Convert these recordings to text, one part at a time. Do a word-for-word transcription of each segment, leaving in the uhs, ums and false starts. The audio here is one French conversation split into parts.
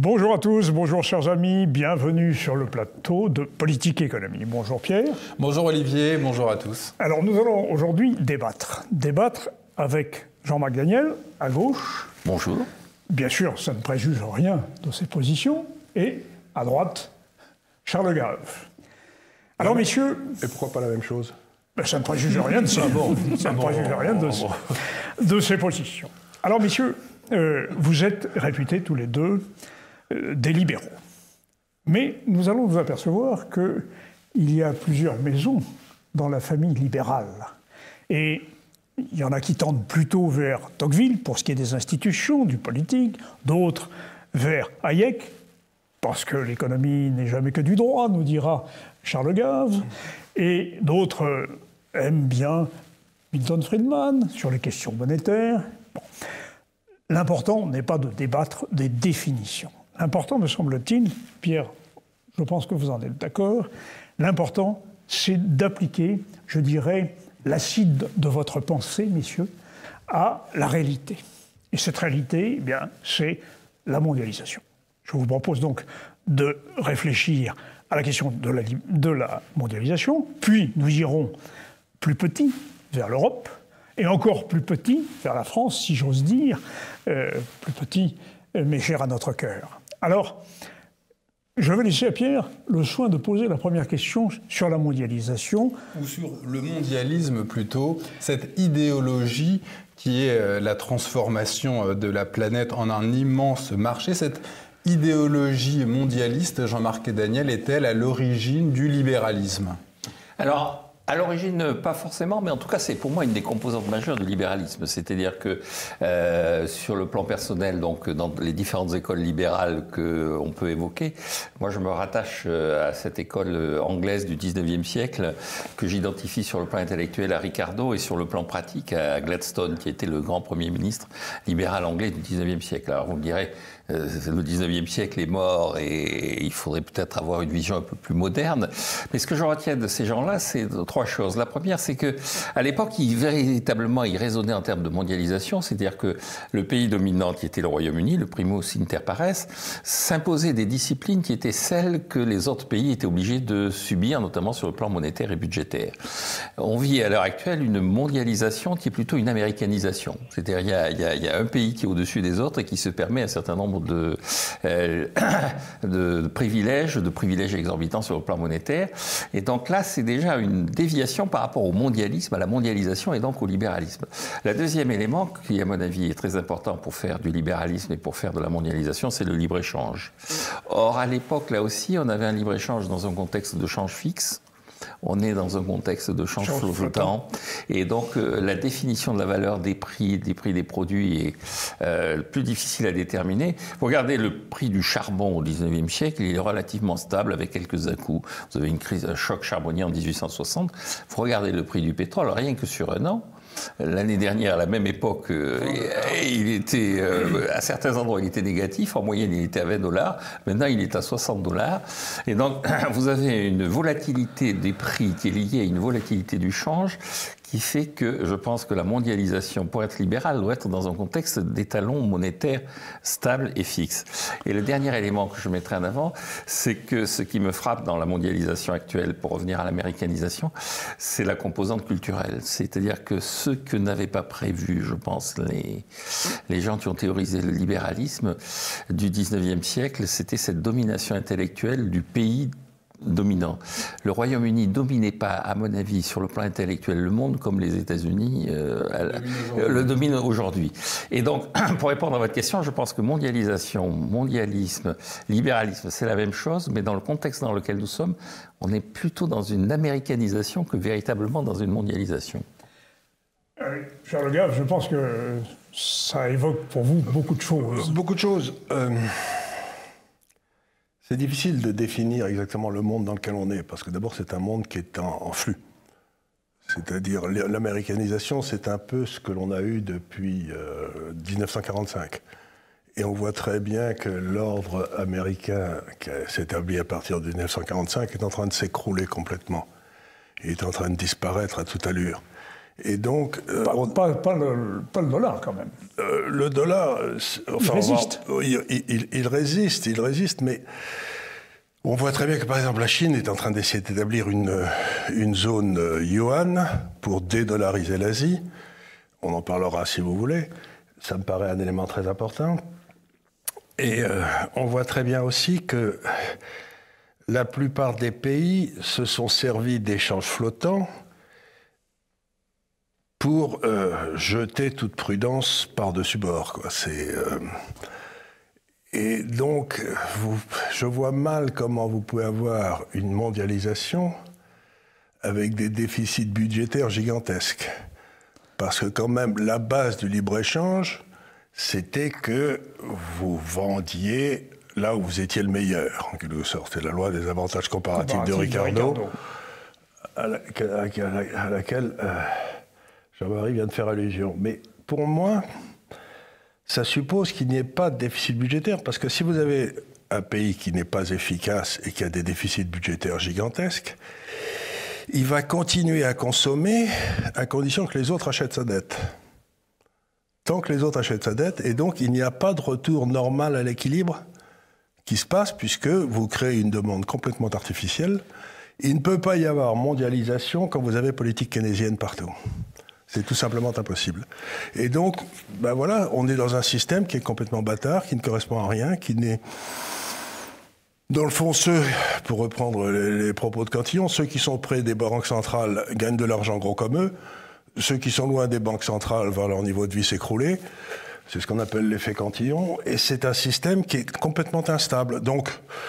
Bonjour à tous, bonjour chers amis, bienvenue sur le plateau de Politique Économie. Bonjour Pierre. Bonjour Olivier, bonjour à tous. Alors nous allons aujourd'hui débattre. Débattre avec Jean-Marc Daniel, à gauche. Bonjour. Bien sûr, ça ne préjuge rien de ses positions. Et à droite, Charles Gave. Alors messieurs... Et pourquoi pas la même chose? Ben, ça ne préjuge rien de ses, ah bon, ça ne préjuge rien de, ses, de ses positions. Alors messieurs, euh, vous êtes réputés tous les deux euh, des libéraux. Mais nous allons nous apercevoir qu'il y a plusieurs maisons dans la famille libérale. Et il y en a qui tendent plutôt vers Tocqueville, pour ce qui est des institutions, du politique, d'autres vers Hayek, parce que l'économie n'est jamais que du droit, nous dira Charles Gave, et d'autres aiment bien Milton Friedman sur les questions monétaires. Bon. L'important n'est pas de débattre des définitions. L'important, me semble-t-il, Pierre, je pense que vous en êtes d'accord, l'important, c'est d'appliquer, je dirais, l'acide de votre pensée, messieurs, à la réalité. Et cette réalité, eh bien, c'est la mondialisation. Je vous propose donc de réfléchir à la question de la, de la mondialisation, puis nous irons plus petit vers l'Europe, et encore plus petit vers la France, si j'ose dire, euh, plus petit, mais cher à notre cœur. Alors, je vais laisser à Pierre le soin de poser la première question sur la mondialisation. Ou sur le mondialisme plutôt, cette idéologie qui est la transformation de la planète en un immense marché, cette idéologie mondialiste, Jean-Marc Daniel, est-elle à l'origine du libéralisme? Alors, à l'origine, pas forcément, mais en tout cas, c'est pour moi une des composantes majeures du libéralisme. C'est-à-dire que euh, sur le plan personnel, donc dans les différentes écoles libérales qu'on peut évoquer, moi je me rattache à cette école anglaise du dix-neuvième siècle que j'identifie sur le plan intellectuel à Ricardo et sur le plan pratique à Gladstone, qui était le grand premier ministre libéral anglais du dix-neuvième siècle. Alors vous me direz, euh, le dix-neuvième siècle est mort et il faudrait peut-être avoir une vision un peu plus moderne. Mais ce que je retiens de ces gens-là, c'est trois choses. La première, c'est que à l'époque, ils, véritablement, ils raisonnaient en termes de mondialisation, c'est-à-dire que le pays dominant, qui était le Royaume-Uni, le primus inter pares, s'imposait des disciplines qui étaient celles que les autres pays étaient obligés de subir, notamment sur le plan monétaire et budgétaire. On vit à l'heure actuelle une mondialisation qui est plutôt une américanisation. C'est-à-dire il y a, il y a, il y a un pays qui est au-dessus des autres et qui se permet un certain nombre de, euh, de, de privilèges, de privilèges exorbitants sur le plan monétaire. Et donc là, c'est déjà une déviation par rapport au mondialisme, à la mondialisation et donc au libéralisme. Le deuxième élément, qui à mon avis est très important pour faire du libéralisme et pour faire de la mondialisation, c'est le libre-échange. Or, à l'époque, là aussi, on avait un libre-échange dans un contexte de change fixe. On est dans un contexte de change flottant. Et donc, euh, la définition de la valeur des prix, des prix des produits est euh, plus difficile à déterminer. Vous regardez le prix du charbon au dix-neuvième siècle, il est relativement stable avec quelques à-coups. Vous avez une crise, un choc charbonnier en dix-huit cent soixante. Vous regardez le prix du pétrole, rien que sur un an. L'année dernière, à la même époque, euh, il était, euh, à certains endroits, il était négatif. En moyenne, il était à vingt dollars. Maintenant, il est à soixante dollars. Et donc, vous avez une volatilité des prix qui est liée à une volatilité du change qui fait que je pense que la mondialisation, pour être libérale, doit être dans un contexte d'étalon monétaire stable et fixe. Et le dernier élément que je mettrai en avant, c'est que ce qui me frappe dans la mondialisation actuelle, pour revenir à l'américanisation, c'est la composante culturelle. C'est-à-dire que ce que n'avaient pas prévu, je pense, les, les gens qui ont théorisé le libéralisme du dix-neuvième siècle, c'était cette domination intellectuelle du pays dominant. Le Royaume-Uni ne dominait pas, à mon avis, sur le plan intellectuel, le monde comme les États-Unis euh, le dominent aujourd'hui. Et donc, pour répondre à votre question, je pense que mondialisation, mondialisme, libéralisme, c'est la même chose, mais dans le contexte dans lequel nous sommes, on est plutôt dans une américanisation que véritablement dans une mondialisation. Euh, Charles Gave, je pense que ça évoque pour vous beaucoup de choses. Beaucoup de choses. Euh... C'est difficile de définir exactement le monde dans lequel on est, parce que d'abord c'est un monde qui est en, en flux. C'est-à-dire l'américanisation, c'est un peu ce que l'on a eu depuis euh, dix-neuf cent quarante-cinq. Et on voit très bien que l'ordre américain qui s'est établi à partir de dix-neuf cent quarante-cinq est en train de s'écrouler complètement. Il est en train de disparaître à toute allure. Et donc, euh, pas, on... pas, pas, le, pas le dollar quand même. Euh, le dollar, enfin, il résiste. On va, il, il, il résiste, il résiste, mais on voit très bien que par exemple la Chine est en train d'essayer d'établir une, une zone yuan pour dédollariser l'Asie. On en parlera si vous voulez. Ça me paraît un élément très important. Et euh, on voit très bien aussi que la plupart des pays se sont servis d'échanges flottants pour euh, jeter toute prudence par-dessus bord, quoi. C'est, euh... Et donc, vous, je vois mal comment vous pouvez avoir une mondialisation avec des déficits budgétaires gigantesques. Parce que quand même, la base du libre-échange, c'était que vous vendiez là où vous étiez le meilleur, en quelque sorte. C'est la loi des avantages comparatifs Comparatif de Ricardo, de Ricardo. À, la, à, la, à laquelle... Euh, Jean-Marie vient de faire allusion. Mais pour moi, ça suppose qu'il n'y ait pas de déficit budgétaire, parce que si vous avez un pays qui n'est pas efficace et qui a des déficits budgétaires gigantesques, il va continuer à consommer à condition que les autres achètent sa dette. Tant que les autres achètent sa dette, et donc il n'y a pas de retour normal à l'équilibre qui se passe, puisque vous créez une demande complètement artificielle. Il ne peut pas y avoir mondialisation quand vous avez politique keynésienne partout. C'est tout simplement impossible. Et donc, ben voilà, on est dans un système qui est complètement bâtard, qui ne correspond à rien, qui n'est... Dans le fond, ceux, pour reprendre les, les propos de Cantillon, ceux qui sont près des banques centrales gagnent de l'argent gros comme eux, ceux qui sont loin des banques centrales voient leur niveau de vie s'écrouler. C'est ce qu'on appelle l'effet Cantillon, et c'est un système qui est complètement instable. Donc,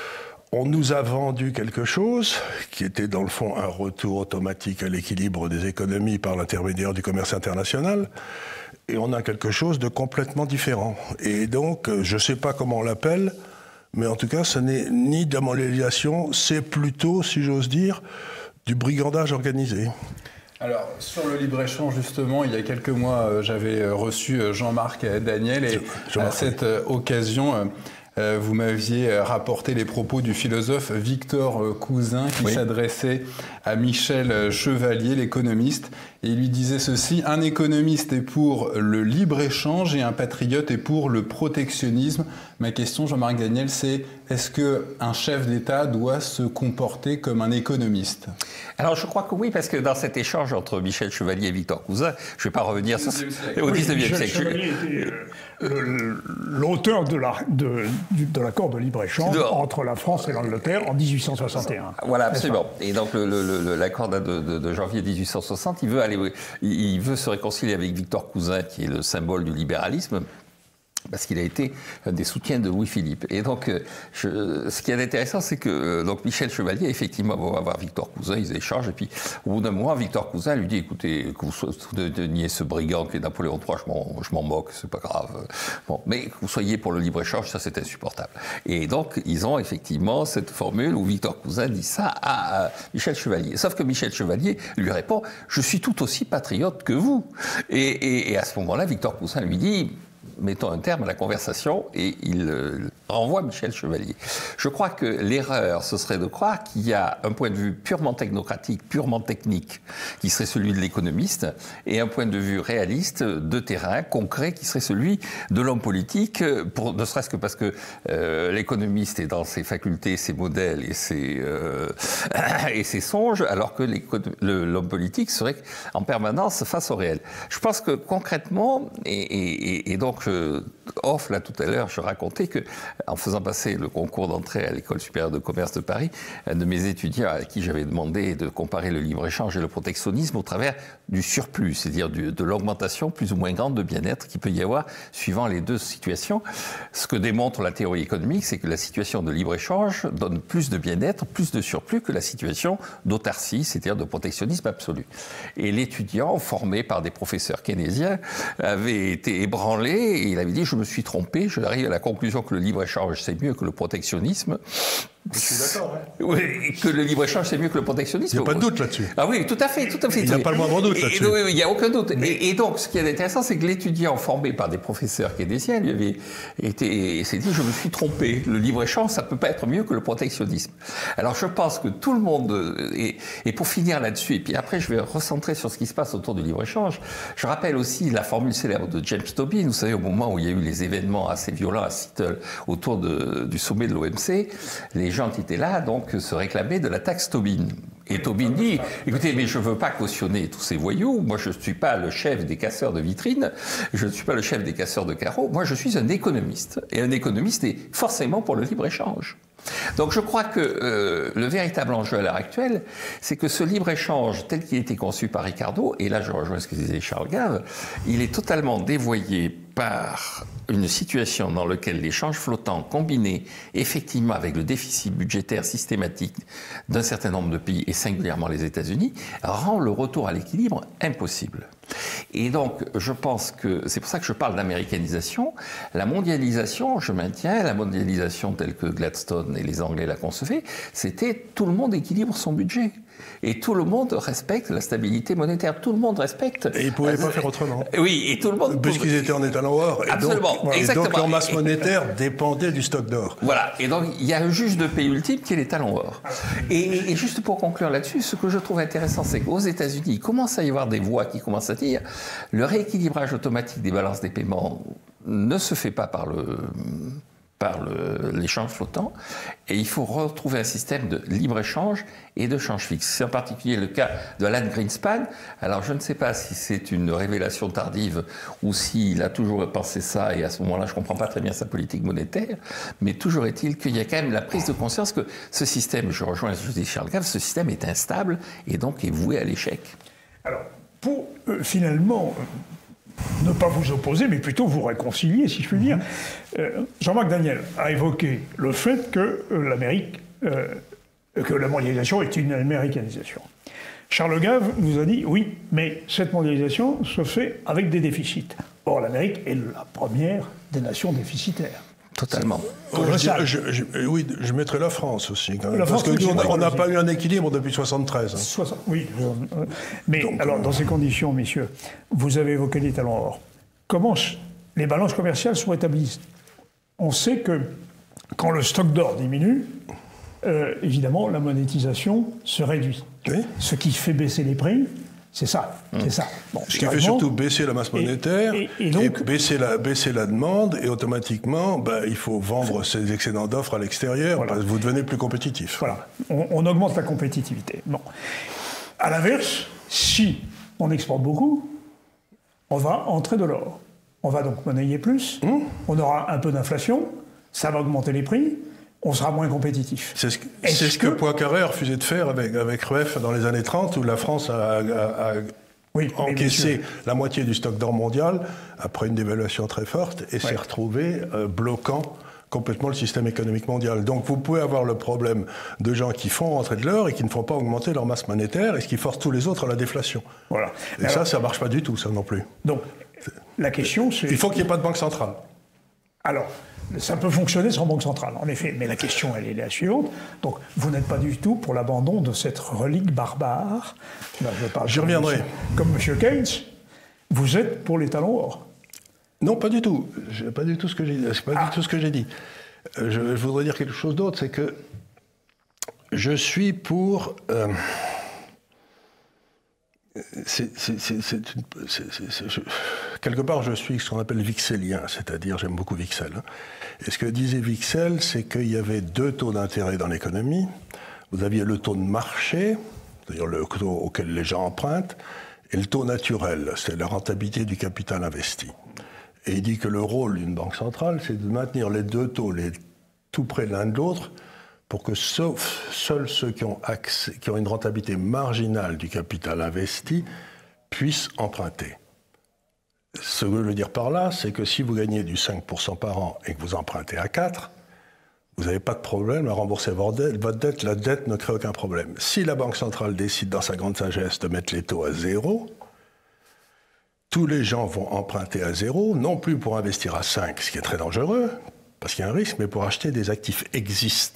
on nous a vendu quelque chose qui était dans le fond un retour automatique à l'équilibre des économies par l'intermédiaire du commerce international, et on a quelque chose de complètement différent. Et donc, je ne sais pas comment on l'appelle, mais en tout cas, ce n'est ni de la mondialisation, c'est plutôt, si j'ose dire, du brigandage organisé. Alors, sur le libre-échange, justement, il y a quelques mois, j'avais reçu Jean-Marc Daniel, et Jean-Marc, à cette oui. occasion... Euh, vous m'aviez rapporté les propos du philosophe Victor Cousin qui oui. s'adressait à Michel Chevalier, l'économiste, et il lui disait ceci: un économiste est pour le libre-échange et un patriote est pour le protectionnisme. Ma question, Jean-Marc Daniel, c'est: est-ce qu'un chef d'État doit se comporter comme un économiste? Alors je crois que oui, parce que dans cet échange entre Michel Chevalier et Victor Cousin, je ne vais pas revenir sur ce... au dix-neuvième siècle. Chevalier était euh, l'auteur de, la, de, de l'accord de libre-échange entre la France et l'Angleterre en dix-huit cent soixante et un. Voilà, absolument. Et donc le, le, l'accord de, de, de janvier dix-huit cent soixante, il veut, aller, il veut se réconcilier avec Victor Cousin, qui est le symbole du libéralisme, parce qu'il a été un des soutiens de Louis-Philippe. Et donc, je, ce qui est intéressant, c'est que donc Michel Chevalier, effectivement, va voir Victor Cousin, ils échangent, et puis au bout d'un mois, Victor Cousin lui dit: écoutez, que vous soyez ce brigand qui est Napoléon trois, je m'en, je m'en moque, c'est pas grave. Bon, mais que vous soyez pour le libre-échange, ça c'est insupportable. Et donc, ils ont effectivement cette formule où Victor Cousin dit ça à Michel Chevalier. Sauf que Michel Chevalier lui répond: je suis tout aussi patriote que vous. Et, et, et à ce moment-là, Victor Cousin lui dit: mettons un terme à la conversation, et il euh, renvoie Michel Chevalier. Je crois que l'erreur, ce serait de croire qu'il y a un point de vue purement technocratique, purement technique, qui serait celui de l'économiste, et un point de vue réaliste, de terrain, concret, qui serait celui de l'homme politique, pour, ne serait-ce que parce que euh, l'économiste est dans ses facultés, ses modèles et ses, euh, et ses songes, alors que le, l'homme politique serait en permanence face au réel. Je pense que concrètement, et, et, et donc je, off, là, tout à l'heure, je racontais que, en faisant passer le concours d'entrée à l'École supérieure de commerce de Paris, un de mes étudiants à qui j'avais demandé de comparer le libre-échange et le protectionnisme au travers du surplus, c'est-à-dire du, de l'augmentation plus ou moins grande de bien-être qu'il peut y avoir suivant les deux situations. Ce que démontre la théorie économique, c'est que la situation de libre-échange donne plus de bien-être, plus de surplus que la situation d'autarcie, c'est-à-dire de protectionnisme absolu. Et l'étudiant, formé par des professeurs keynésiens, avait été ébranlé et il avait dit: je me suis trompé, je arrive à la conclusion que le libre-échange c'est mieux que le protectionnisme. Je suis d'accord. Hein. Oui, que le libre-échange, c'est mieux que le protectionnisme. Il n'y a pas de doute là-dessus. Ah oui, tout à fait, tout à fait. Il n'y a pas le moindre doute là-dessus. Oui, il n'y a aucun doute. Mais... Et, et donc, ce qui est intéressant, c'est que l'étudiant formé par des professeurs keynésiens lui avait été, s'est dit, je me suis trompé. Le libre-échange, ça ne peut pas être mieux que le protectionnisme. Alors, je pense que tout le monde, et, et pour finir là-dessus, et puis après, je vais recentrer sur ce qui se passe autour du libre-échange. Je rappelle aussi la formule célèbre de James Tobin. Vous savez, au moment où il y a eu les événements assez violents à Seattle autour de, du sommet de l'O M C, les gens qui étaient là, donc, se réclamaient de la taxe Tobin. Et Tobin dit, écoutez, mais je ne veux pas cautionner tous ces voyous, moi je ne suis pas le chef des casseurs de vitrines, je ne suis pas le chef des casseurs de carreaux, moi je suis un économiste. Et un économiste est forcément pour le libre-échange. Donc je crois que euh, le véritable enjeu à l'heure actuelle, c'est que ce libre-échange tel qu'il a été conçu par Ricardo, et là je rejoins ce que disait Charles Gave, il est totalement dévoyé par une situation dans laquelle l'échange flottant combiné effectivement avec le déficit budgétaire systématique d'un certain nombre de pays, et singulièrement les États-Unis, rend le retour à l'équilibre impossible. Et donc, je pense que, c'est pour ça que je parle d'américanisation, la mondialisation, je maintiens, la mondialisation telle que Gladstone et les Anglais la concevaient, c'était tout le monde équilibre son budget. Et tout le monde respecte la stabilité monétaire. Tout le monde respecte... Et ils ne pouvaient pas faire autrement. Oui, et tout le monde... Puisqu'ils étaient en état or. Et Absolument, donc, exactement. Et donc leur masse monétaire dépendait du stock d'or. Voilà, et donc il y a un juge de paix ultime qui est les talons or. Et, et juste pour conclure là-dessus, ce que je trouve intéressant, c'est qu'aux États-Unis, il commence à y avoir des voix qui commencent à dire le rééquilibrage automatique des balances des paiements ne se fait pas par le... par l'échange flottant, et il faut retrouver un système de libre-échange et de change fixe. C'est en particulier le cas de Alan Greenspan. Alors je ne sais pas si c'est une révélation tardive ou s'il a toujours pensé ça, et à ce moment-là je ne comprends pas très bien sa politique monétaire, mais toujours est-il qu'il y a quand même la prise de conscience que ce système, je rejoins ce que dit Charles Gave, ce système est instable et donc est voué à l'échec. Alors, pour euh, finalement... ne pas vous opposer, mais plutôt vous réconcilier, si je puis dire. Euh, Jean-Marc Daniel a évoqué le fait que euh, l'Amérique, euh, que la mondialisation est une américanisation. Charles Gave nous a dit, oui, mais cette mondialisation se fait avec des déficits. Or, l'Amérique est la première des nations déficitaires. Totalement. Je, je, je, oui, je mettrais la France aussi. Quand même, la parce France, qu'on n'a pas eu un équilibre depuis soixante-treize. Hein. soixante, oui. Mais Donc, alors, dans ces conditions, messieurs, vous avez évoqué les talons or. Comment les balances commerciales sont établies? On sait que quand le stock d'or diminue, euh, évidemment, la monétisation se réduit. Oui. Ce qui fait baisser les prix. C'est ça, mmh. c'est ça. Bon, Ce qui fait surtout baisser la masse monétaire, et, et, et, donc, et baisser, la, baisser la demande, et automatiquement, ben, il faut vendre ces excédents d'offres à l'extérieur, voilà. Parce que vous devenez plus compétitif. Voilà, on, on augmente la compétitivité. Bon. À l'inverse, si on exporte beaucoup, on va entrer de l'or. On va donc monnayer plus, mmh. on aura un peu d'inflation, ça va augmenter les prix, on sera moins compétitif. C'est ce, c'est ce que, que Poincaré a refusé de faire avec, avec Rueff dans les années trente, où la France a, a, a oui, encaissé la moitié du stock d'or mondial après une dévaluation très forte et ouais. s'est retrouvé euh, bloquant complètement le système économique mondial. Donc vous pouvez avoir le problème de gens qui font rentrer de l'or et qui ne font pas augmenter leur masse monétaire et ce qui force tous les autres à la déflation. Voilà. Et alors, ça, ça ne marche pas du tout, ça non plus. Donc, la question, c'est... Il faut qu'il n'y ait pas de banque centrale. Alors, ça peut fonctionner sans banque centrale, en effet. Mais la question, elle est la suivante. Donc, vous n'êtes pas du tout pour l'abandon de cette relique barbare. Là, je parle J'y reviendrai. Comme M. Keynes, vous êtes pour les talons or. Non, pas du tout. C'est pas du tout ce que j'ai dit. C'est pas ah. du tout ce que j'ai dit. Je, je voudrais dire quelque chose d'autre, c'est que je suis pour. Euh, c'est, c'est, c'est, c'est une, c'est, c'est, c'est, je, quelque part, je suis ce qu'on appelle vixélien, c'est-à-dire j'aime beaucoup Vixel. Hein. Et ce que disait Vixel, c'est qu'il y avait deux taux d'intérêt dans l'économie. Vous aviez le taux de marché, c'est-à-dire le taux auquel les gens empruntent, et le taux naturel, c'est la rentabilité du capital investi. Et il dit que le rôle d'une banque centrale, c'est de maintenir les deux taux les, tout près l'un de l'autre pour que sauf, seuls ceux qui ont, accès, qui ont une rentabilité marginale du capital investi puissent emprunter. Ce que je veux dire par là, c'est que si vous gagnez du cinq pour cent par an et que vous empruntez à quatre, vous n'avez pas de problème à rembourser votre dette, votre dette, la dette ne crée aucun problème. Si la Banque centrale décide dans sa grande sagesse de mettre les taux à zéro, tous les gens vont emprunter à zéro, non plus pour investir à cinq, ce qui est très dangereux, parce qu'il y a un risque, mais pour acheter des actifs existants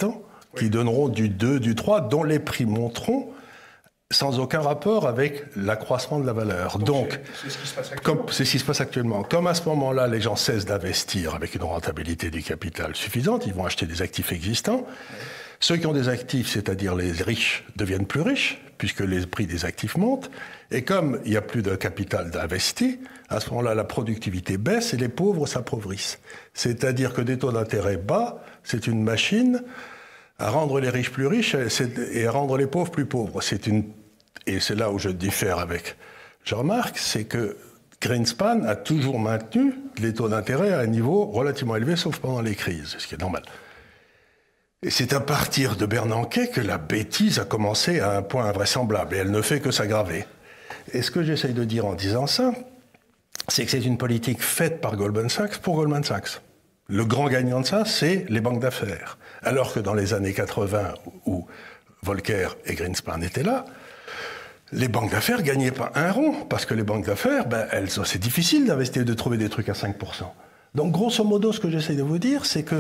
oui. qui donneront du deux, du trois, dont les prix monteront sans aucun rapport avec l'accroissement de la valeur. Donc, c'est ce qui se passe actuellement. Comme, c'est ce qui se passe actuellement. Comme à ce moment-là, les gens cessent d'investir avec une rentabilité du capital suffisante, ils vont acheter des actifs existants. Oui. Ceux qui ont des actifs, c'est-à-dire les riches, deviennent plus riches, puisque les prix des actifs montent. Et comme il n'y a plus de capital d'investi, à ce moment-là, la productivité baisse et les pauvres s'appauvrissent. C'est-à-dire que des taux d'intérêt bas, c'est une machine à rendre les riches plus riches et à rendre les pauvres plus pauvres. C'est une... Et c'est là où je diffère avec Jean-Marc, c'est que Greenspan a toujours maintenu les taux d'intérêt à un niveau relativement élevé, sauf pendant les crises, ce qui est normal. Et c'est à partir de Bernanke que la bêtise a commencé à un point invraisemblable, et elle ne fait que s'aggraver. Et ce que j'essaye de dire en disant ça, c'est que c'est une politique faite par Goldman Sachs pour Goldman Sachs. Le grand gagnant de ça, c'est les banques d'affaires. Alors que dans les années quatre-vingts, où Volcker et Greenspan étaient là, les banques d'affaires gagnaient pas un rond, parce que les banques d'affaires, ben, elles, c'est difficile d'investir, de trouver des trucs à cinq pour cent. Donc, grosso modo, ce que j'essaye de vous dire, c'est que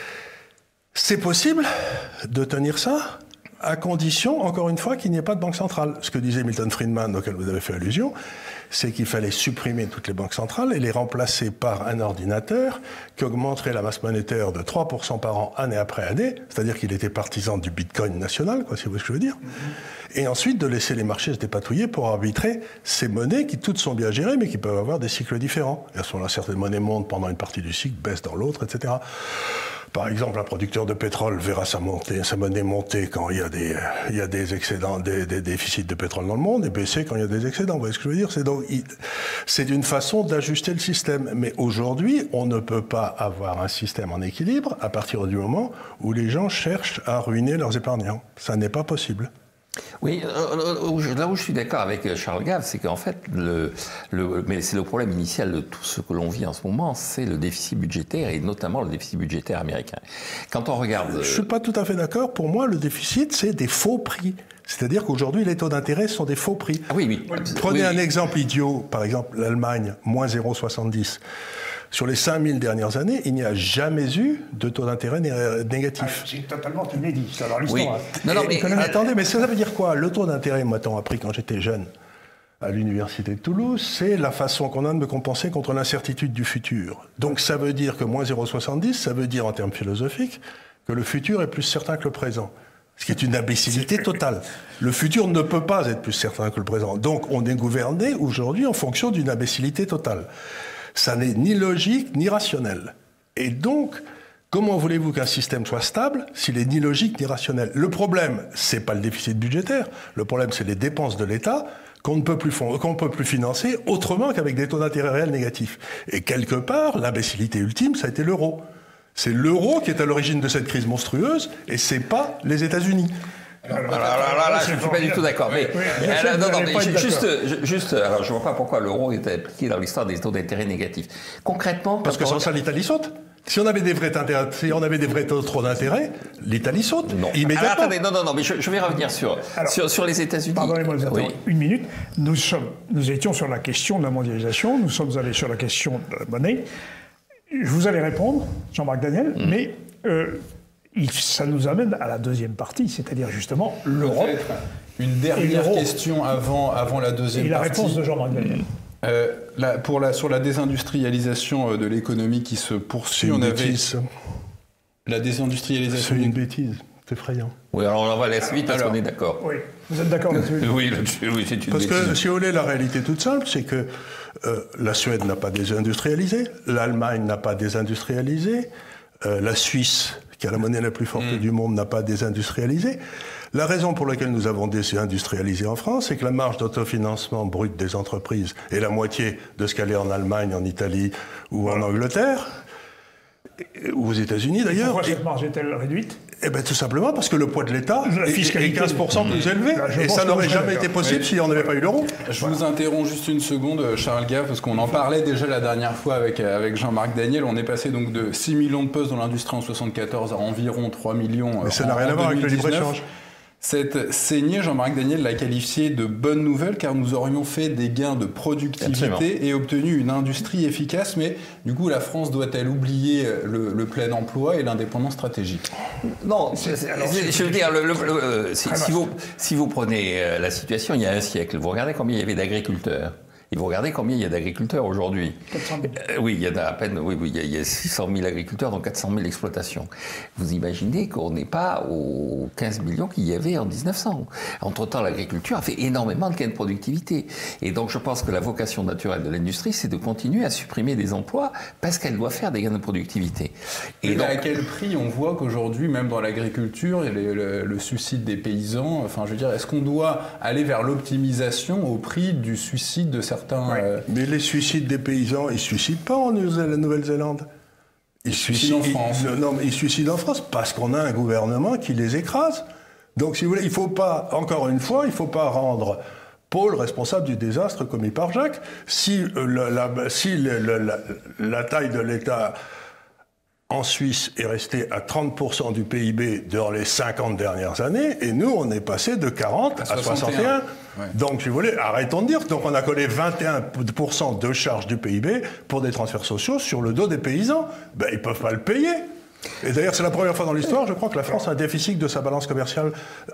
c'est possible de tenir ça, à condition, encore une fois, qu'il n'y ait pas de banque centrale. Ce que disait Milton Friedman, auquel vous avez fait allusion, c'est qu'il fallait supprimer toutes les banques centrales et les remplacer par un ordinateur qui augmenterait la masse monétaire de trois pour cent par an, année après année, c'est-à-dire qu'il était partisan du bitcoin national, quoi, si vous voyez ce que je veux dire, mm-hmm. et ensuite de laisser les marchés se dépatouiller pour arbitrer ces monnaies qui toutes sont bien gérées, mais qui peuvent avoir des cycles différents. Et à ce moment-là, certaines monnaies montent pendant une partie du cycle, baissent dans l'autre, et cetera. Par exemple, un producteur de pétrole verra sa, montée, sa monnaie monter quand il y a des, il y a des excédents, des, des déficits de pétrole dans le monde, et baisser quand il y a des excédents. Vous voyez ce que je veux dire ? C'est donc, c'est une façon d'ajuster le système. Mais aujourd'hui, on ne peut pas avoir un système en équilibre à partir du moment où les gens cherchent à ruiner leurs épargnants. Ça n'est pas possible. Oui, là où je suis d'accord avec Charles Gave, c'est qu'en fait, le, le, mais c'est le problème initial de tout ce que l'on vit en ce moment, c'est le déficit budgétaire et notamment le déficit budgétaire américain. Quand on regarde... Je ne suis pas tout à fait d'accord. Pour moi, le déficit, c'est des faux prix. C'est-à-dire qu'aujourd'hui, les taux d'intérêt sont des faux prix. Ah oui, oui. Prenez oui, un oui. exemple idiot, par exemple l'Allemagne, moins zéro virgule soixante-dix. Sur les cinq mille dernières années, il n'y a jamais eu de taux d'intérêt négatif. Ah, c'est totalement inédit, ça, dans l'histoire. Oui. Non, non, mais... Attendez, mais ça veut dire quoi? Le taux d'intérêt, moi-t-on appris quand j'étais jeune à l'université de Toulouse, c'est la façon qu'on a de me compenser contre l'incertitude du futur. Donc ça veut dire que moins zéro virgule soixante-dix, ça veut dire en termes philosophiques que le futur est plus certain que le présent. Ce qui est une imbécilité totale. Le futur ne peut pas être plus certain que le présent. Donc on est gouverné aujourd'hui en fonction d'une imbécilité totale. Ça n'est ni logique ni rationnel. Et donc, comment voulez-vous qu'un système soit stable s'il est ni logique ni rationnel? Le problème, c'est pas le déficit budgétaire. Le problème, c'est les dépenses de l'État qu'on ne peut plus, qu'on ne peut plus financer autrement qu'avec des taux d'intérêt réels négatifs. Et quelque part, l'imbécilité ultime, ça a été l'euro. C'est l'euro qui est à l'origine de cette crise monstrueuse, et c'est pas les États-Unis. Alors, alors, alors, alors là, je ne suis pas du tout d'accord. Mais, oui, mais alors, non, non, mais juste, juste, alors je ne vois pas pourquoi l'euro est appliqué dans l'histoire des taux d'intérêt négatifs. Concrètement, parce que sans ça, l'Italie saute. Si on avait des vrais, si on avait des vrais taux trop d'intérêt, l'Italie saute non. immédiatement. Alors, attendez, non, non, non, mais je, je vais revenir sur, alors, sur, sur les États-Unis. Pardonnez-moi de vous attendre oui. une minute. Nous, sommes, nous étions sur la question de la mondialisation, nous sommes allés sur la question de la monnaie. Je vous allais répondre, Jean-Marc Daniel, mmh. mais euh, il, ça nous amène à la deuxième partie, c'est-à-dire justement l'Europe. Une dernière question avant, avant la deuxième et la partie. réponse de Jean-Marc Daniel. Euh, la, pour la, sur la désindustrialisation de l'économie qui se poursuit, c'est une on bêtise. avait la désindustrialisation. C'est une bêtise, c'est effrayant. Oui, alors on va laisser vite parce qu'on est d'accord. Oui, vous êtes d'accord là-dessus? Oui, là-dessus, oui, c'est une Parce bêtise. que si vous voulez, la réalité toute simple, c'est que euh, la Suède n'a pas désindustrialisé, l'Allemagne n'a pas désindustrialisé, euh, la Suisse, qui a la monnaie la plus forte mmh. du monde, n'a pas désindustrialisé. La raison pour laquelle nous avons désindustrialisé en France, c'est que la marge d'autofinancement brut des entreprises est la moitié de ce qu'elle est en Allemagne, en Italie ou en Angleterre, ou aux États-Unis d'ailleurs. Pourquoi cette marge est-elle réduite? Eh bien tout simplement parce que le poids de l'État est, est quinze pour cent plus élevé. Là, et ça n'aurait jamais été possible si on n'avait pas eu l'euro. Je vous interromps juste une seconde, Charles Gave, parce qu'on en parlait déjà la dernière fois avec, avec Jean-Marc Daniel. On est passé donc de six millions de postes dans l'industrie en soixante-quatorze à environ trois millions. Mais ça n'a rien à voir avec le libre-échange. Cette saignée, Jean-Marc Daniel l'a qualifiée de bonne nouvelle car nous aurions fait des gains de productivité Absolument. Et obtenu une industrie efficace. Mais du coup, la France doit-elle oublier le, le plein emploi et l'indépendance stratégique? Non, c'est, c'est, alors, c'est, je veux dire, le, le, le, si, si, vous, si vous prenez la situation il y a un siècle, vous regardez combien il y avait d'agriculteurs. Et vous regardez combien il y a d'agriculteurs aujourd'hui. quatre cent mille. Euh, oui, il y en a à peine, oui, oui, il y a, il y a six cent mille agriculteurs, donc quatre cent mille exploitations. Vous imaginez qu'on n'est pas aux quinze millions qu'il y avait en mille neuf cents. Entre-temps, l'agriculture a fait énormément de gains de productivité. Et donc, je pense que la vocation naturelle de l'industrie, c'est de continuer à supprimer des emplois parce qu'elle doit faire des gains de productivité. Et, Et donc, à quel prix on voit qu'aujourd'hui, même dans l'agriculture, il y a le, le, le suicide des paysans, enfin, je veux dire, est-ce qu'on doit aller vers l'optimisation au prix du suicide de certains Ouais. Euh... Mais les suicides des paysans, ils ne se suicident pas en Nouvelle-Zélande. Ils se suicident en France. Ils, non, mais ils se suicident en France parce qu'on a un gouvernement qui les écrase. Donc, si vous voulez, il ne faut pas, encore une fois, il ne faut pas rendre Paul responsable du désastre commis par Jacques. Si, euh, la, la, si le, le, la, la taille de l'État en Suisse est restée à trente pour cent du P I B dans les cinquante dernières années, et nous, on est passé de quarante à soixante et un. Ouais. Donc, si vous voulez, arrêtons de dire. Donc, on a collé vingt et un pour cent de charge du P I B pour des transferts sociaux sur le dos des paysans. Ben, ils ne peuvent pas le payer. Et d'ailleurs, c'est la première fois dans l'histoire, je crois, que la France a un déficit de sa balance commerciale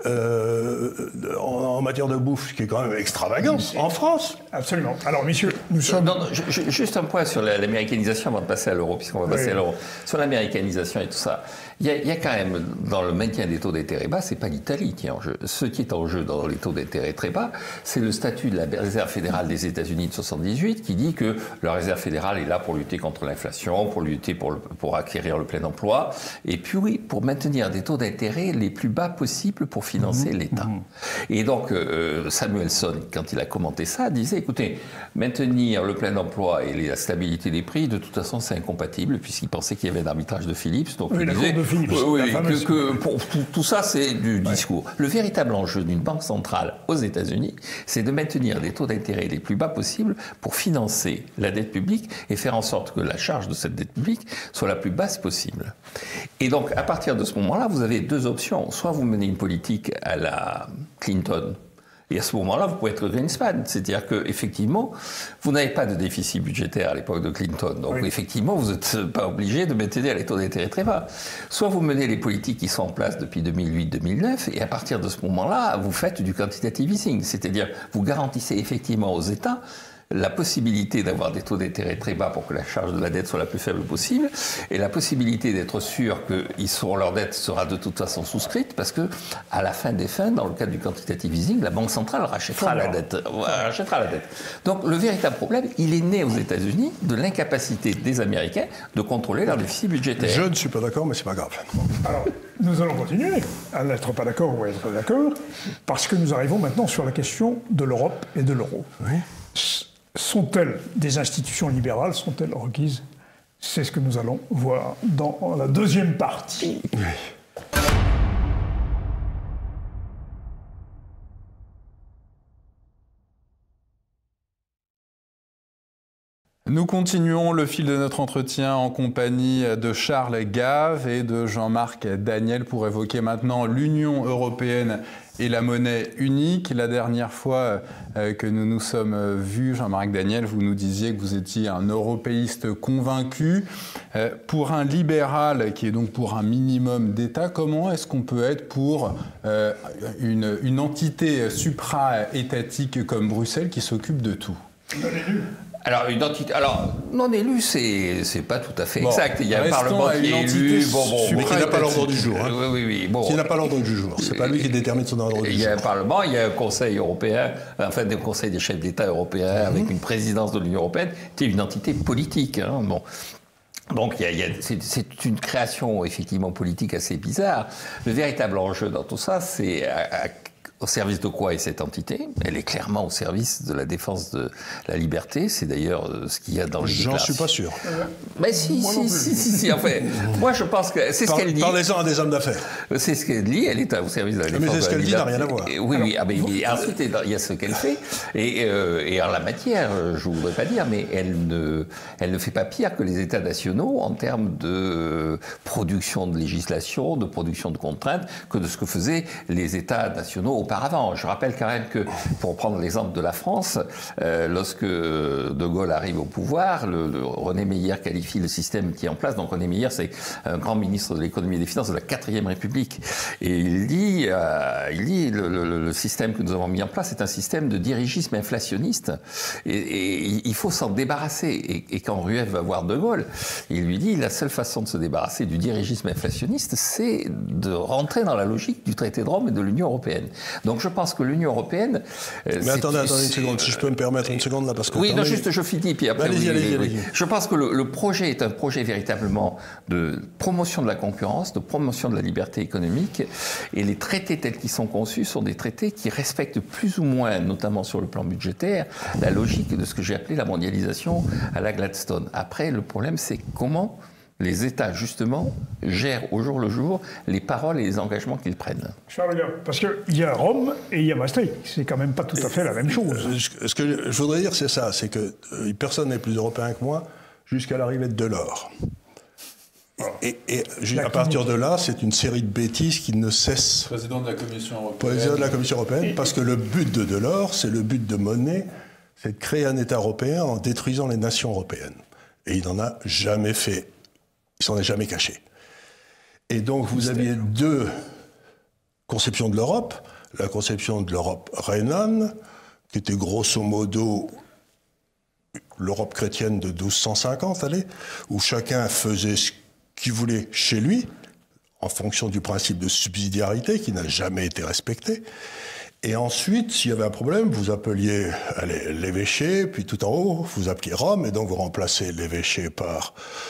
euh, en, en matière de bouffe, qui est quand même extravagant, en France. Absolument. Alors, messieurs, nous sommes... Non, non, je, juste un point sur l'américanisation avant de passer à l'euro, puisqu'on va passer oui. à l'euro. Sur l'américanisation et tout ça, il y, a, il y a quand même, dans le maintien des taux d'intérêt bas, c'est pas l'Italie qui est en jeu. Ce qui est en jeu dans les taux d'intérêt très bas, c'est le statut de la Réserve fédérale des États-Unis de soixante-dix-huit, qui dit que la Réserve fédérale est là pour lutter contre l'inflation, pour lutter pour, le, pour acquérir le plein emploi, et puis oui, pour maintenir des taux d'intérêt les plus bas possibles pour financer mmh, l'État. Mmh. Et donc, euh, Samuelson, quand il a commenté ça, disait, écoutez, maintenir le plein emploi et la stabilité des prix, de toute façon, c'est incompatible, puisqu'il pensait qu'il y avait un arbitrage de Phillips. Donc oui, il disait, de Phillips, oui, oui, que, que pour, tout, tout ça, c'est du ouais. discours. Le véritable enjeu d'une banque centrale aux États-Unis, c'est de maintenir des taux d'intérêt les plus bas possibles pour financer la dette publique et faire en sorte que la charge de cette dette publique soit la plus basse possible. Et donc, à partir de ce moment-là, vous avez deux options. Soit vous menez une politique à la Clinton, et à ce moment-là, vous pouvez être Greenspan. C'est-à-dire qu'effectivement, vous n'avez pas de déficit budgétaire à l'époque de Clinton. Donc, oui. effectivement, vous n'êtes pas obligé de maintenir les taux d'intérêt très bas. Soit vous menez les politiques qui sont en place depuis deux mille huit deux mille neuf, et à partir de ce moment-là, vous faites du quantitative easing. C'est-à-dire, vous garantissez effectivement aux États la possibilité d'avoir des taux d'intérêt très bas pour que la charge de la dette soit la plus faible possible, et la possibilité d'être sûr que ils seront, leur dette sera de toute façon souscrite, parce que à la fin des fins, dans le cadre du quantitative easing, la Banque centrale rachètera la dette. rachètera la dette. Donc le véritable problème, il est né aux États-Unis de l'incapacité des Américains de contrôler leur déficit budgétaire. Je ne suis pas d'accord, mais c'est pas grave. Alors, nous allons continuer à n'être pas d'accord ou à être d'accord, parce que nous arrivons maintenant sur la question de l'Europe et de l'euro. Oui. Sont-elles des institutions libérales? Sont-elles requises? C'est ce que nous allons voir dans la deuxième partie. Oui. Nous continuons le fil de notre entretien en compagnie de Charles Gave et de Jean-Marc Daniel pour évoquer maintenant l'Union européenne et la monnaie unique. La dernière fois que nous nous sommes vus, Jean-Marc Daniel, vous nous disiez que vous étiez un européiste convaincu. Pour un libéral qui est donc pour un minimum d'État, comment est-ce qu'on peut être pour une, une entité supra-étatique comme Bruxelles qui s'occupe de tout ? Alors, une entité, alors, non élu, c'est, c'est pas tout à fait bon, exact. Il y a un Parlement qui est élu, bon, bon, mais qui n'a pas l'ordre du jour. Hein. Oui, oui, oui. Bon, qui n'a pas l'ordre du jour. C'est pas lui qui détermine son ordre du jour. Il y a un Parlement, il y a un Conseil européen, enfin, un Conseil des chefs d'État européens, mmh. avec une présidence de l'Union européenne, qui est une entité politique. Hein, bon. Donc, il y a, il y a, c'est, c'est une création, effectivement, politique assez bizarre. Le véritable enjeu dans tout ça, c'est à, à, Au service de quoi est cette entité? Elle est clairement au service de la défense de la liberté. C'est d'ailleurs ce qu'il y a dans les J'en déclarations. suis pas sûr. Mais si, si, si, si, si, enfin, moi je pense que c'est ce Par, qu'elle dit. Parlez-en à des hommes d'affaires. C'est ce qu'elle dit, elle est au service de la défense Mais c'est ce de la qu'elle dit n'a liberté. rien à voir. Et oui, oui, ah, mais, mais ensuite il y a ce qu'elle fait. Et, euh, et en la matière, je ne voudrais pas dire, mais elle ne, elle ne fait pas pire que les États nationaux en termes de production de législation, de production de contraintes, que de ce que faisaient les États nationaux auparavant. Je rappelle quand même que, pour prendre l'exemple de la France, euh, lorsque De Gaulle arrive au pouvoir, le, le René Meyer qualifie le système qui est en place. Donc René Meyer, c'est un grand ministre de l'économie et des finances de la quatrième République. Et il dit, euh, il dit le, le, le système que nous avons mis en place est un système de dirigisme inflationniste. Et, et il faut s'en débarrasser. Et, et quand Rueff va voir De Gaulle, il lui dit la seule façon de se débarrasser du dirigisme inflationniste, c'est de rentrer dans la logique du traité de Rome et de l'Union européenne. Donc je pense que l'Union européenne... Mais attendez, attendez une seconde, si je peux me permettre une seconde là, parce que... Oui, non, attendez, juste je finis, puis après... Allez-y, oui, allez-y, oui, allez-y. oui. Je pense que le, le projet est un projet véritablement de promotion de la concurrence, de promotion de la liberté économique, et les traités tels qu'ils sont conçus sont des traités qui respectent plus ou moins, notamment sur le plan budgétaire, la logique de ce que j'ai appelé la mondialisation à la Gladstone. Après, le problème, c'est comment les États, justement, gèrent au jour le jour les paroles et les engagements qu'ils prennent. Charles Gard, parce qu'il y a Rome et il y a Maastricht. C'est quand même pas tout à fait la même chose. Ce que je voudrais dire, c'est ça, c'est que euh, personne n'est plus européen que moi jusqu'à l'arrivée de Delors. Et, et, et à partir de là, c'est une série de bêtises qui ne cessent. Président de la Commission européenne. Président de la Commission européenne, parce que le but de Delors, c'est le but de Monnet, c'est de créer un État européen en détruisant les nations européennes. Et il n'en a jamais fait. Il s'en est jamais caché. Et donc, vous aviez deux conceptions de l'Europe. La conception de l'Europe rhénane, qui était grosso modo l'Europe chrétienne de douze cent cinquante, allez, où chacun faisait ce qu'il voulait chez lui, en fonction du principe de subsidiarité qui n'a jamais été respecté. Et ensuite, s'il y avait un problème, vous appeliez allez, l'évêché, puis tout en haut, vous appeliez Rome, et donc vous remplacez l'évêché par...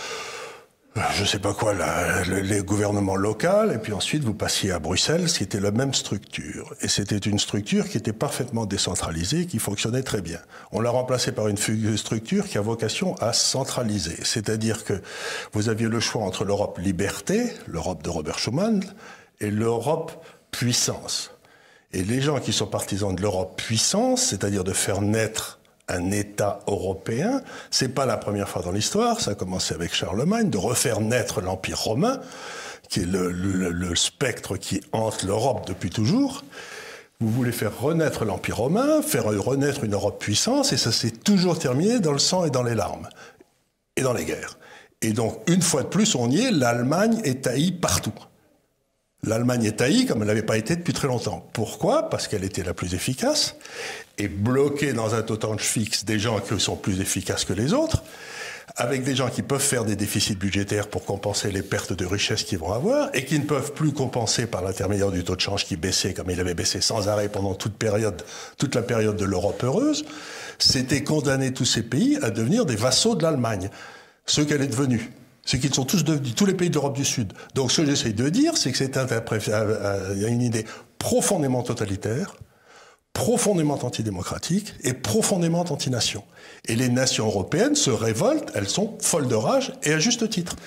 je ne sais pas quoi, la, les gouvernements locaux, et puis ensuite vous passiez à Bruxelles, c'était la même structure. Et c'était une structure qui était parfaitement décentralisée, qui fonctionnait très bien. On l'a remplacée par une structure qui a vocation à centraliser. C'est-à-dire que vous aviez le choix entre l'Europe liberté, l'Europe de Robert Schuman, et l'Europe puissance. Et les gens qui sont partisans de l'Europe puissance, c'est-à-dire de faire naître un État européen, c'est pas la première fois dans l'histoire, ça a commencé avec Charlemagne, de refaire naître l'Empire romain, qui est le, le, le spectre qui hante l'Europe depuis toujours. Vous voulez faire renaître l'Empire romain, faire renaître une Europe puissance, et ça s'est toujours terminé dans le sang et dans les larmes, et dans les guerres. Et donc, une fois de plus, on y est, l'Allemagne est haïe partout. L'Allemagne est haïe comme elle n'avait pas été depuis très longtemps. Pourquoi? Parce qu'elle était la plus efficace, et bloquée dans un totange fixe des gens qui sont plus efficaces que les autres, avec des gens qui peuvent faire des déficits budgétaires pour compenser les pertes de richesse qu'ils vont avoir, et qui ne peuvent plus compenser par l'intermédiaire du taux de change qui baissait, comme il avait baissé sans arrêt pendant toute, période, toute la période de l'Europe heureuse. C'était condamner tous ces pays à devenir des vassaux de l'Allemagne, ce qu'elle est devenue. C'est qu'ils sont tous devenus, tous les pays d'Europe du Sud. Donc ce que j'essaie de dire, c'est que c'est un, un, une idée profondément totalitaire, profondément antidémocratique et profondément anti-nation. Et les nations européennes se révoltent, elles sont folles de rage, et à juste titre.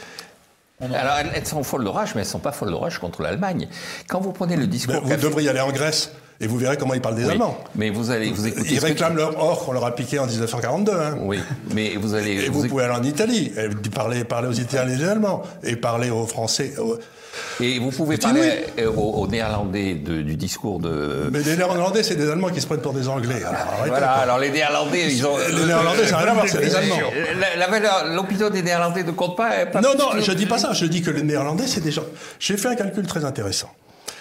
Alors elles sont folles de rage, mais elles ne sont pas folles de rage contre l'Allemagne. Quand vous prenez le discours... Ben, vous devriez aller en Grèce, et vous verrez comment ils parlent des oui, Allemands. Mais vous allez vous écouter... Ils réclament que... leur or qu'on leur a piqué en dix-neuf cent quarante-deux. Hein. Oui, mais vous allez... Et vous, vous pouvez aller en Italie, et parler, parler aux Italiens et aux Allemands, et parler aux Français... Aux... Et vous pouvez parler oui. aux, aux Néerlandais de, du discours de... Mais les Néerlandais, c'est des Allemands qui se prennent pour des Anglais. Alors, arrêtez, voilà, quoi. Alors les Néerlandais, ils ont... Les Néerlandais, ça n'a rien à voir, c'est les Allemands. La, la valeur, l'opinion des Néerlandais ne compte pas... pas non, non, je ne dis pas ça. Je dis que les Néerlandais, c'est des gens... J'ai fait un calcul très intéressant,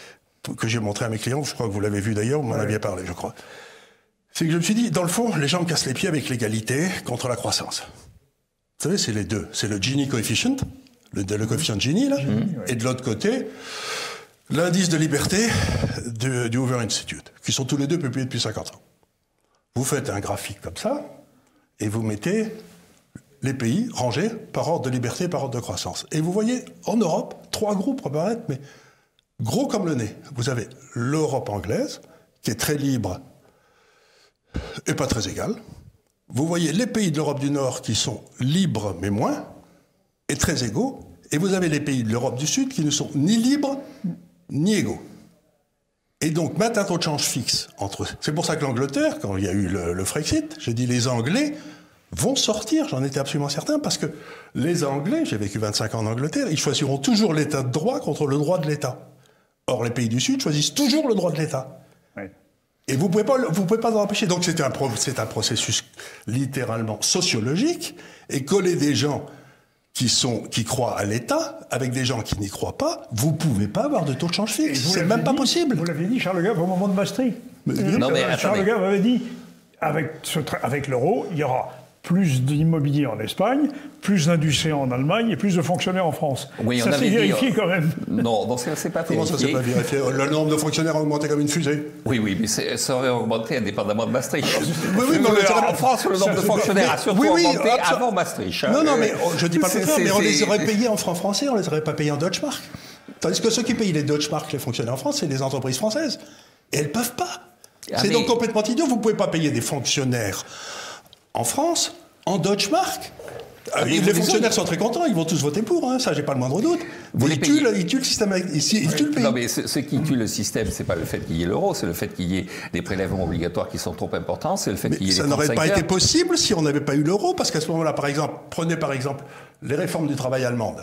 que j'ai montré à mes clients, je crois que vous l'avez vu d'ailleurs, vous m'en ouais. aviez parlé, je crois. C'est que je me suis dit, dans le fond, les gens me cassent les pieds avec l'égalité contre la croissance. Vous savez, c'est les deux. C'est le Gini coefficient, le, le coefficient de Gini, là, Gini, et de l'autre côté, l'indice de liberté de, du Hoover Institute, qui sont tous les deux publiés depuis cinquante ans. Vous faites un graphique comme ça, et vous mettez les pays rangés par ordre de liberté, par ordre de croissance. Et vous voyez, en Europe, trois groupes apparaître, mais gros comme le nez. Vous avez l'Europe anglaise, qui est très libre et pas très égal. Vous voyez les pays de l'Europe du Nord qui sont libres mais moins, et très égaux, et vous avez les pays de l'Europe du Sud qui ne sont ni libres ni égaux. Et donc, mettre un taux de change fixe entre... C'est pour ça que l'Angleterre, quand il y a eu le, le Frexit, j'ai dit les Anglais vont sortir, j'en étais absolument certain, parce que les Anglais, j'ai vécu vingt-cinq ans en Angleterre, ils choisiront toujours l'État de droit contre le droit de l'État. Or, les pays du Sud choisissent toujours le droit de l'État. Oui. Et vous ne pouvez pas, vous pouvez pas en empêcher. Donc, c'est un, c'est un processus littéralement sociologique, et coller des gens qui, sont, qui croient à l'État, avec des gens qui n'y croient pas, vous ne pouvez pas avoir de taux de change fixe. C'est même pas dit, possible. Vous l'aviez dit, Charles Gave, au moment de Maastricht. Mais, non, mais Charles Gave avait dit, avec, ce avec l'euro, il y aura plus d'immobilier en Espagne, plus d'industrie en Allemagne et plus de fonctionnaires en France. Oui, ça s'est vérifié dit, quand même. Non, donc ça c'est pas Comment vérifié. Comment ça s'est pas vérifié? Le nombre de fonctionnaires a augmenté comme une fusée. Oui, oui, mais ça aurait augmenté indépendamment de Maastricht. Oui, oui, mais en France, le nombre de fonctionnaires a surtout oui, oui, augmenté avant Maastricht. Non, non, mais je ne dis pas le contraire, mais on les aurait payés en francs français, on ne les aurait pas payés en Deutschmark. Tandis que ceux qui payent les Deutschmark, les fonctionnaires en France, c'est les entreprises françaises. Et elles ne peuvent pas. Ah, c'est mais... donc complètement idiot. Vous ne pouvez pas payer des fonctionnaires en France en Deutschmark. Ah, les fonctionnaires sont très contents, ils vont tous voter pour, hein, ça j'ai pas le moindre doute. Vous ils, tuent le, ils tuent le système, ils, ils tuent le pays. Non mais ce, ce qui tue le système, c'est pas le fait qu'il y ait l'euro, c'est le fait qu'il y ait des prélèvements obligatoires qui sont trop importants, c'est le fait qu'il y ait ça les n'aurait pas heures. été possible si on n'avait pas eu l'euro, parce qu'à ce moment-là, par exemple, prenez par exemple les réformes du travail allemandes,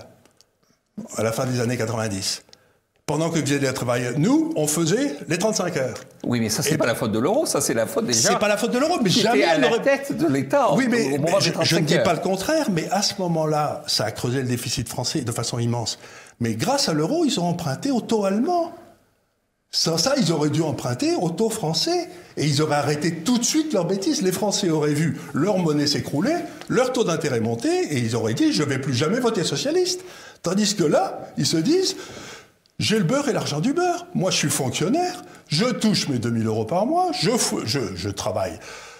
à la fin des années quatre-vingt-dix. Pendant que vous faisiez le travail, nous, on faisait les trente-cinq heures. Oui, mais ça, c'est pas la faute de l'euro, ça, c'est la faute des gens. C'est pas la faute de l'euro, mais jamais à la aurait... tête de l'État. Oui, mais, au mais moment je, des je ne dis heures. pas le contraire, mais à ce moment-là, ça a creusé le déficit français de façon immense. Mais grâce à l'euro, ils ont emprunté au taux allemand. Sans ça, ils auraient dû emprunter au taux français. Et ils auraient arrêté tout de suite leurs bêtises. Les Français auraient vu leur monnaie s'écrouler, leur taux d'intérêt monter, et ils auraient dit « je ne vais plus jamais voter socialiste ». Tandis que là, ils se disent... J'ai le beurre et l'argent du beurre. Moi, je suis fonctionnaire, je touche mes deux mille euros par mois, je, je, je travaille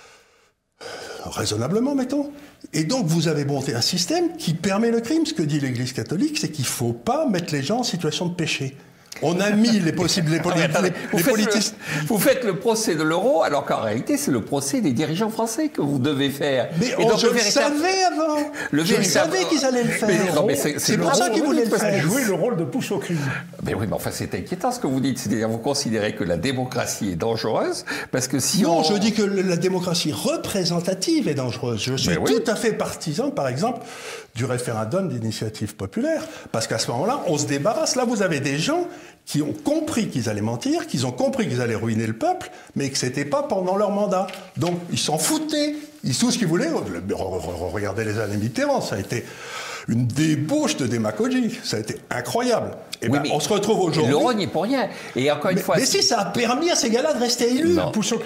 raisonnablement, mettons. Et donc, vous avez monté un système qui permet le crime. Ce que dit l'Église catholique, c'est qu'il ne faut pas mettre les gens en situation de péché. On a mis les possibles, les, poli attendez, les, les vous politistes... Faites le, vous faites le procès de l'euro, alors qu'en réalité, c'est le procès des dirigeants français que vous devez faire. Mais on, donc, je le véritable... savais avant. Le je véritable... savais qu'ils allaient le faire. C'est pour ça qu'ils voulaient le faire. Jouer le rôle de pouce au crime. Mais oui, mais enfin, c'est inquiétant ce que vous dites. C'est-à-dire, vous considérez que la démocratie est dangereuse, parce que si non, on... je dis que la démocratie représentative est dangereuse. Je suis oui. tout à fait partisan, par exemple, du référendum d'initiative populaire, parce qu'à ce moment-là, on se débarrasse. Là, vous avez des gens qui ont compris qu'ils allaient mentir, qu'ils ont compris qu'ils allaient ruiner le peuple, mais que c'était pas pendant leur mandat. Donc, ils s'en foutaient. Ils tout ce qu'ils voulaient. Regardez les années Mitterrand, ça a été une débauche de démagogie. Ça a été incroyable. Et oui, ben, on se retrouve aujourd'hui. L'euro n'y est pour rien. Et encore une mais, fois. Mais si, ça a permis à ces gars-là de rester élus.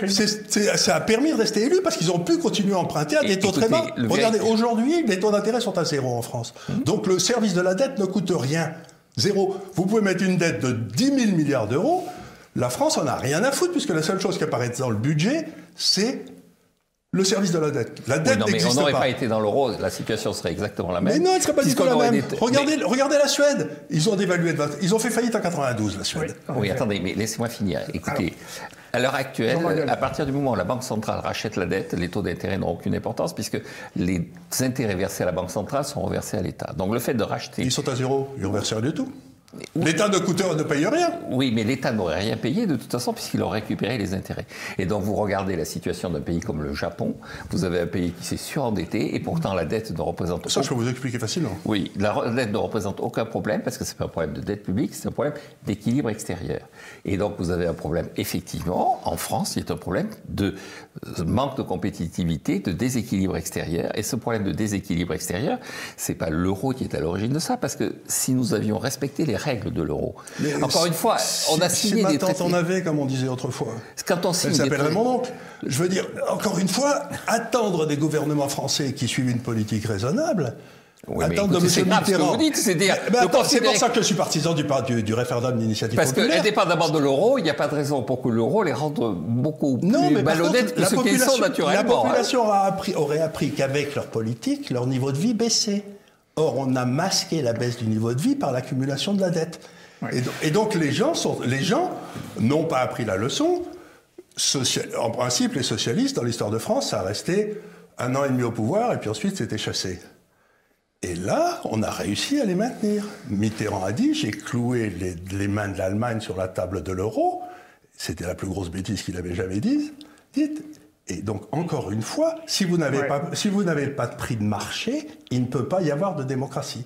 Ça a permis de rester élus parce qu'ils ont pu continuer à emprunter à des et, taux écoutez, très bas. Regardez, aujourd'hui, les taux d'intérêt sont à zéro en France. Mmh. Donc, le service de la dette ne coûte rien. Zéro. Vous pouvez mettre une dette de dix mille milliards d'euros. La France en a rien à foutre puisque la seule chose qui apparaît dans le budget, c'est le service de la dette. La dette oui, n'existe pas. On n'aurait pas. pas été dans l'euro, la situation serait exactement la même. Mais non, elle ne serait pas du tout la même. Des... Regardez, mais... regardez la Suède. Ils ont dévalué de vingt... Ils ont fait faillite en quatre-vingt-douze, la Suède. Oui, oui attendez, mais laissez-moi finir. Écoutez, à l'heure actuelle, à partir du moment où la Banque centrale rachète la dette, les taux d'intérêt n'ont aucune importance puisque les intérêts versés à la Banque centrale sont reversés à l'État. Donc le fait de racheter... Ils sont à zéro. Ils ne reversent rien du tout. L'État ne coûte, ne paye rien. Oui, mais l'État n'aurait rien payé de toute façon puisqu'il aurait récupéré les intérêts. Et donc vous regardez la situation d'un pays comme le Japon, vous avez un pays qui s'est surendetté et pourtant la dette ne représente... Ça, je peux vous expliquer facilement. Oui, la dette ne représente aucun problème parce que ce n'est pas un problème de dette publique, c'est un problème d'équilibre extérieur. Et donc vous avez un problème, effectivement, en France, il y a un problème de manque de compétitivité, de déséquilibre extérieur. Et ce problème de déséquilibre extérieur, c'est pas l'euro qui est à l'origine de ça, parce que si nous avions respecté les règles de l'euro, encore une fois, on a signé si des traités. Si ma tante en avait, comme on disait autrefois, quand on signe elle s'appellerait mon oncle. Je veux dire, encore une fois, attendre des gouvernements français qui suivent une politique raisonnable. Oui, attendre de M. Mitterrand. C'est pour ça que je suis partisan du, du, du référendum d'initiative populaire. Parce que, indépendamment de l'euro, il n'y a pas de raison pour que l'euro les rende beaucoup non, plus malhonnêtes que ce qu'ils sont naturellement. La population hein. a appris, aurait appris qu'avec leur politique, leur niveau de vie baissait. Or, on a masqué la baisse du niveau de vie par l'accumulation de la dette. Oui. Et, et donc, les gens, sont, les gens n'ont pas appris la leçon. social... en principe, les socialistes, dans l'histoire de France, ça a resté un an et demi au pouvoir, et puis ensuite, c'était chassé. Et là, on a réussi à les maintenir. Mitterrand a dit, j'ai cloué les, les mains de l'Allemagne sur la table de l'euro. C'était la plus grosse bêtise qu'il avait jamais dite. Dite. Et donc, encore une fois, si vous n'avez ouais. pas, si vous n'avez pas de prix de marché, il ne peut pas y avoir de démocratie.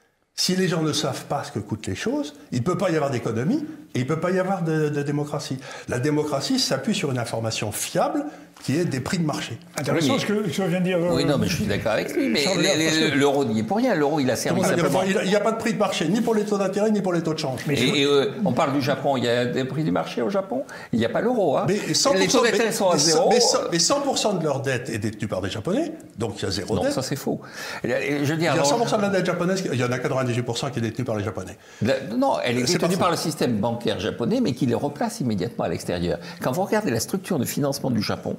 Si les gens ne savent pas ce que coûtent les choses, il ne peut pas y avoir d'économie et il ne peut pas y avoir de, de démocratie. La démocratie s'appuie sur une information fiable qui est des prix de marché. Intéressant ce que tu viens de dire. Euh, oui, non, mais je suis d'accord avec lui. Mais que... l'euro n'y est pour rien. L'euro, il a servi simplement. Il n'y a, a pas de prix de marché, ni pour les taux d'intérêt, ni pour les taux de change. Mais et, et euh, on parle du Japon. Il y a des prix du marché au Japon. Il n'y a pas l'euro. Hein. Mais cent pour cent, les taux d'intérêt sont à zéro. Mais, mais cent pour cent de leur dette est détenue par des Japonais, donc il y a zéro non, dette. Non, ça c'est faux. Je veux dire, il y a alors, cent pour cent de la dette japonaise, il y en a quatre-vingt-dix-huit pour cent qui est détenue par les Japonais. La, non, elle est, est détenue par le système bancaire japonais, mais qui les replace immédiatement à l'extérieur. Quand vous regardez la structure de financement du Japon,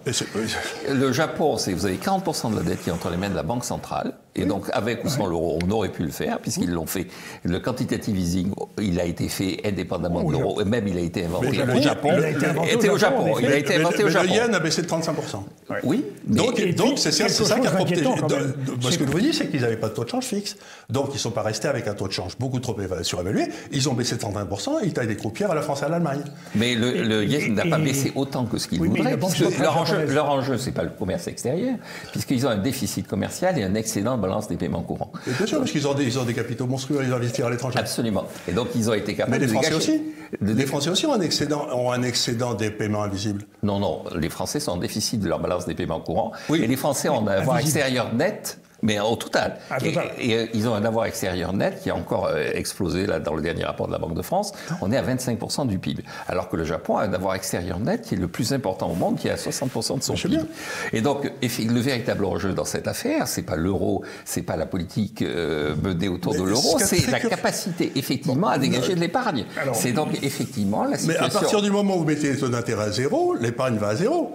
le Japon, c'est vous avez quarante pour cent de la dette qui est entre les mains de la Banque centrale, et oui. donc avec ou sans oui. l'euro, on aurait pu le faire, puisqu'ils oui. l'ont fait. Le quantitative easing, il a été fait indépendamment de l'euro, et même il a été inventé mais au Japon. Il a été inventé au Japon. Il a été inventé au Japon. Le yen a baissé de trente-cinq pour cent. Oui. Donc, donc c'est ça, ça qui a prompté. Ce que je vous dis, c'est qu'ils n'avaient pas de taux de change fixe. Donc, ils ne sont pas restés avec un taux de change beaucoup trop surévalué. Ils ont baissé de trente-et un pour cent et ils taillent des croupières à la France et à l'Allemagne. Mais le, le yen n'a pas baissé autant que ce qu'ils oui, voudraient. Leur enjeu, leur enjeu, ce n'est pas le commerce extérieur, puisqu'ils ont un déficit commercial et un excédent de balance des paiements courants. Et bien sûr, parce qu'ils ont des, ils ont des capitaux monstrueux, ils investissent à l'étranger. Absolument. Et donc, ils ont été capables de. Mais les de Français dégager. aussi. Les Français aussi ont un, excédent, ont un excédent des paiements invisibles. Non, non. Les Français sont en déficit de leur balance des paiements courants. Oui. Et les Français ont un avoir extérieur net. Mais au total. Ah, total. Et, et, et ils ont un avoir extérieur net qui a encore euh, explosé là, dans le dernier rapport de la Banque de France. On est à vingt-cinq pour cent du P I B. Alors que le Japon a un avoir extérieur net qui est le plus important au monde, qui est à soixante pour cent de son P I B. Bien. Et donc, le véritable enjeu dans cette affaire, c'est pas l'euro, c'est pas la politique euh, menée autour mais de l'euro, c'est la capacité effectivement bon, à dégager euh, de l'épargne. C'est donc effectivement la situation. Mais à partir du moment où vous mettez les taux d'intérêt à zéro, l'épargne va à zéro.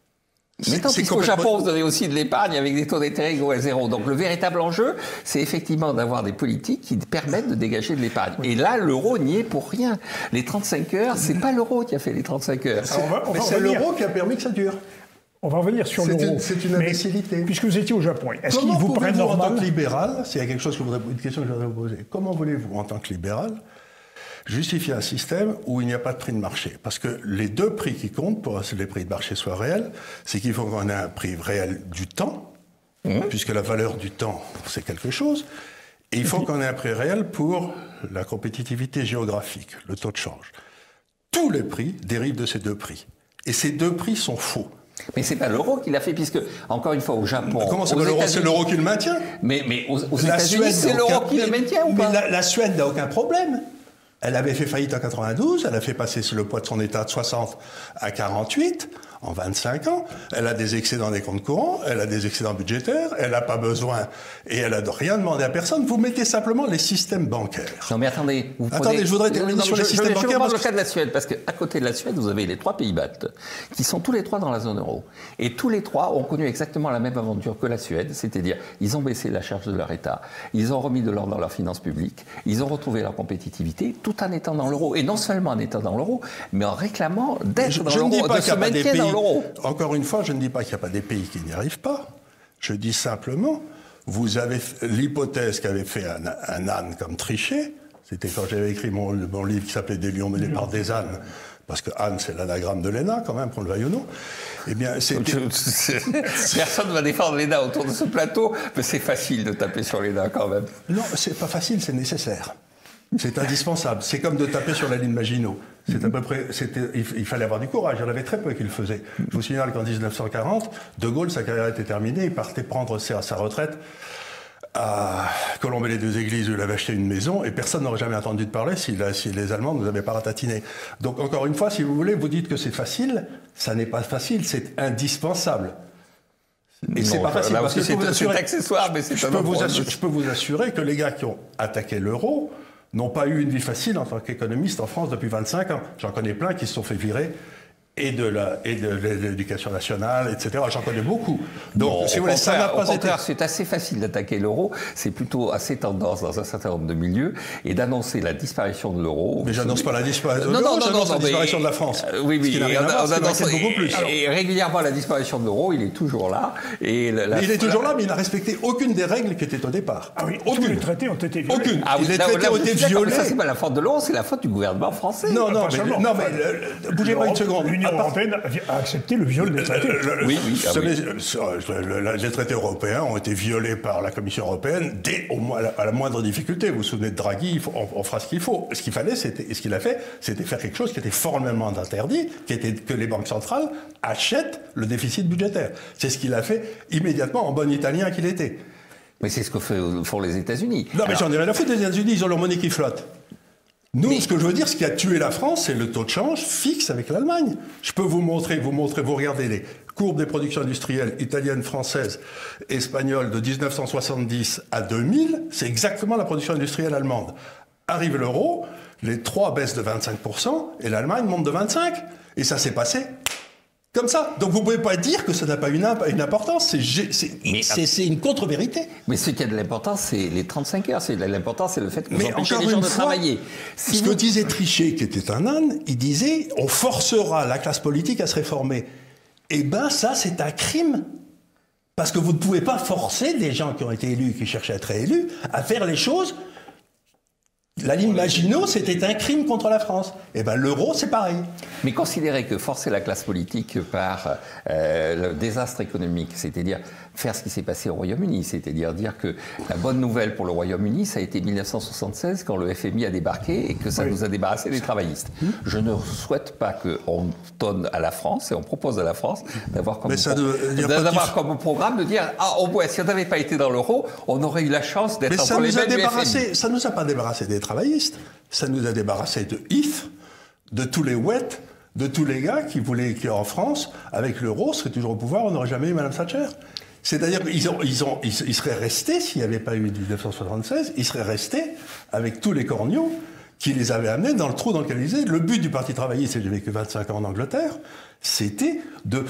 Mais tant qu'au Japon, vous avez aussi de l'épargne avec des taux d'intérêt égaux à zéro. Donc le véritable enjeu, c'est effectivement d'avoir des politiques qui permettent de dégager de l'épargne. Oui. Et là, l'euro n'y est pour rien. Les trente-cinq heures, c'est pas l'euro qui a fait les trente-cinq heures. C'est, va, mais c'est l'euro qui a permis que ça dure. On va revenir sur l'euro. C'est une imbécilité. Puisque vous étiez au Japon, est-ce qu'ils vous prennent normal ? En tant que libéral, s'il y a quelque chose que vous, une question que je voudrais vous poser, comment voulez-vous, en tant que libéral, justifier un système où il n'y a pas de prix de marché? Parce que les deux prix qui comptent pour que les prix de marché soient réels, c'est qu'il faut qu'on ait un prix réel du temps, mmh. puisque la valeur du temps, c'est quelque chose, et il faut qu'on ait un prix réel pour la compétitivité géographique, le taux de change. Tous les prix dérivent de ces deux prix. Et ces deux prix sont faux. Mais c'est pas l'euro qui l'a fait, puisque, encore une fois, au Japon... Mais comment c'est pas l'euro? C'est l'euro qui le maintient. Mais, mais aux, aux États-Unis, c'est l'euro qui le maintient ou pas? Mais la, la Suède n'a aucun problème. Elle avait fait faillite en quatre-vingt-douze, elle a fait passer le poids de son État de soixante à quarante-huit en vingt-cinq ans. Elle a des excédents des comptes courants, elle a des excédents budgétaires, elle n'a pas besoin et elle n'a rien demandé à personne. Vous mettez simplement les systèmes bancaires. Non mais attendez, vous attendez, prenez... je voudrais terminer sur les je, systèmes je, bancaires. Je vais prendre parce le cas de la Suède, parce qu'à côté de la Suède, vous avez les trois pays baltes, qui sont tous les trois dans la zone euro. Et tous les trois ont connu exactement la même aventure que la Suède, c'est-à-dire ils ont baissé la charge de leur État, ils ont remis de l'ordre dans leurs finances publiques, ils ont retrouvé leur compétitivité, tout en étant dans l'euro. Et non seulement en étant dans l'euro, mais en réclamant d'être dans l'euro, de se maintenir dans l'euro. Encore une fois, je ne dis pas qu'il n'y a pas des pays qui n'y arrivent pas. Je dis simplement, vous avez l'hypothèse qu'avait fait un, un âne comme Trichet. C'était quand j'avais écrit mon, mon livre qui s'appelait Des lions menés par des ânes. Parce que âne, c'est l'anagramme de l'E N A, quand même, qu'on le veuille ou non. Eh bien, c'était... Personne ne va défendre l'E N A autour de ce plateau, mais c'est facile de taper sur l'E N A, quand même. Non, c'est pas facile, c'est nécessaire. C'est indispensable. C'est comme de taper sur la ligne Maginot. C'est à peu près, c'était, il, il fallait avoir du courage. Il y en avait très peu qui le faisaient. Je vous signale qu'en dix-neuf cent quarante, De Gaulle, sa carrière était terminée. Il partait prendre sa, sa retraite à Colombey-les-Deux-Églises, où il avait acheté une maison, et personne n'aurait jamais entendu de parler si, la, si les Allemands ne nous avaient pas ratatiné. Donc, encore une fois, si vous voulez, vous dites que c'est facile. Ça n'est pas facile, c'est indispensable. Et non, c'est pas facile. Parce que c'est, c'est accessoire, mais c'est je, peux vous assurer, je peux vous assurer que les gars qui ont attaqué l'euro n'ont pas eu une vie facile en tant qu'économiste en France depuis vingt-cinq ans. J'en connais plein qui se sont fait virer et de la et de l'éducation nationale, et cetera. J'en connais beaucoup. Donc, bon, si vous voulez, ça n'a pas au été. C'est assez facile d'attaquer l'euro. C'est plutôt assez tendance dans un certain nombre de milieux et d'annoncer la disparition de l'euro. Mais j'annonce pas la disparition de non, l'euro, non, j'annonce non, la disparition mais, de la France. Euh, oui, oui. On, on, a, on annonce beaucoup plus. Et, et régulièrement la disparition de l'euro, il est toujours là. Et la, la, mais il est toujours là, mais il n'a respecté aucune des règles qui étaient au départ. Ah oui, aucune. tous les traités ont été violés. Aucune. Ah oui, les là, traités là, ont été violés. Ça, c'est pas la faute de l'euro, c'est la faute du gouvernement français. Non, non, pas mais, seulement. non, mais le, le, bougez pas une seconde. L'Union européenne a accepté le viol des traités. Le, le, oui, oui, ah savez, oui. Les traités européens ont été violés par la Commission européenne dès au moins, à la moindre difficulté. Vous vous souvenez de Draghi, il faut, on, on fera ce qu'il faut. Ce qu'il fallait, c'était, et ce qu'il a fait, c'était faire quelque chose qui était formellement interdit, qui était que les banques centrales achètent le déficit budgétaire. C'est ce qu'il a fait immédiatement, en bon italien qu'il était. Mais c'est ce que font les États-Unis. Non, mais j'en ai rien à foutre des États-Unis, ils ont leur monnaie qui flotte. Nous, mais... ce que je veux dire, ce qui a tué la France, c'est le taux de change fixe avec l'Allemagne. Je peux vous montrer, vous montrer, vous regardez les courbes des productions industrielles italiennes, françaises, espagnoles de mille neuf cent soixante-dix à deux mille, c'est exactement la production industrielle allemande. Arrive l'euro, les trois baissent de vingt-cinq pour cent et l'Allemagne monte de vingt-cinq pour cent. Et ça s'est passé comme ça. Donc vous ne pouvez pas dire que ça n'a pas une, une importance. C'est une contre-vérité. Mais ce qui a de l'importance, c'est les trente-cinq heures. L'important, c'est le fait que vous empêchez les gens de fois, travailler. Si ce vous... que disait Trichet, qui était un âne, il disait on forcera la classe politique à se réformer. Eh bien, ça, c'est un crime. Parce que vous ne pouvez pas forcer des gens qui ont été élus, qui cherchaient à être réélus, à faire les choses. La ligne Maginot, c'était un crime contre la France. Eh bien, l'euro, c'est pareil. Mais considérer que forcer la classe politique par euh, le désastre économique, c'est-à-dire faire ce qui s'est passé au Royaume-Uni, c'est-à-dire dire que la bonne nouvelle pour le Royaume-Uni, ça a été mille neuf cent soixante-seize quand le F M I a débarqué et que ça oui. nous a débarrassé des travaillistes. Mmh. Je ne souhaite pas qu'on donne à la France, et on propose à la France, d'avoir comme, pro comme programme de dire « Ah, au moins, si on n'avait pas été dans l'euro, on aurait eu la chance d'être entre les mains du F M I. » Ça ne nous a pas débarrassé des travaillistes, ça nous a débarrassé de Heath, de tous les Wet, de tous les gars qui voulaient qu'en France, avec l'euro, serait toujours au pouvoir, on n'aurait jamais eu Mme Thatcher. C'est-à-dire qu'ils ont, ils ont, ils, ils seraient restés, s'il n'y avait pas eu mille neuf cent soixante-seize, ils seraient restés avec tous les corneaux qui les avaient amenés dans le trou dans lequel ils étaient. Le but du Parti travailliste, et j'ai vécu vingt-cinq ans en Angleterre, c'était de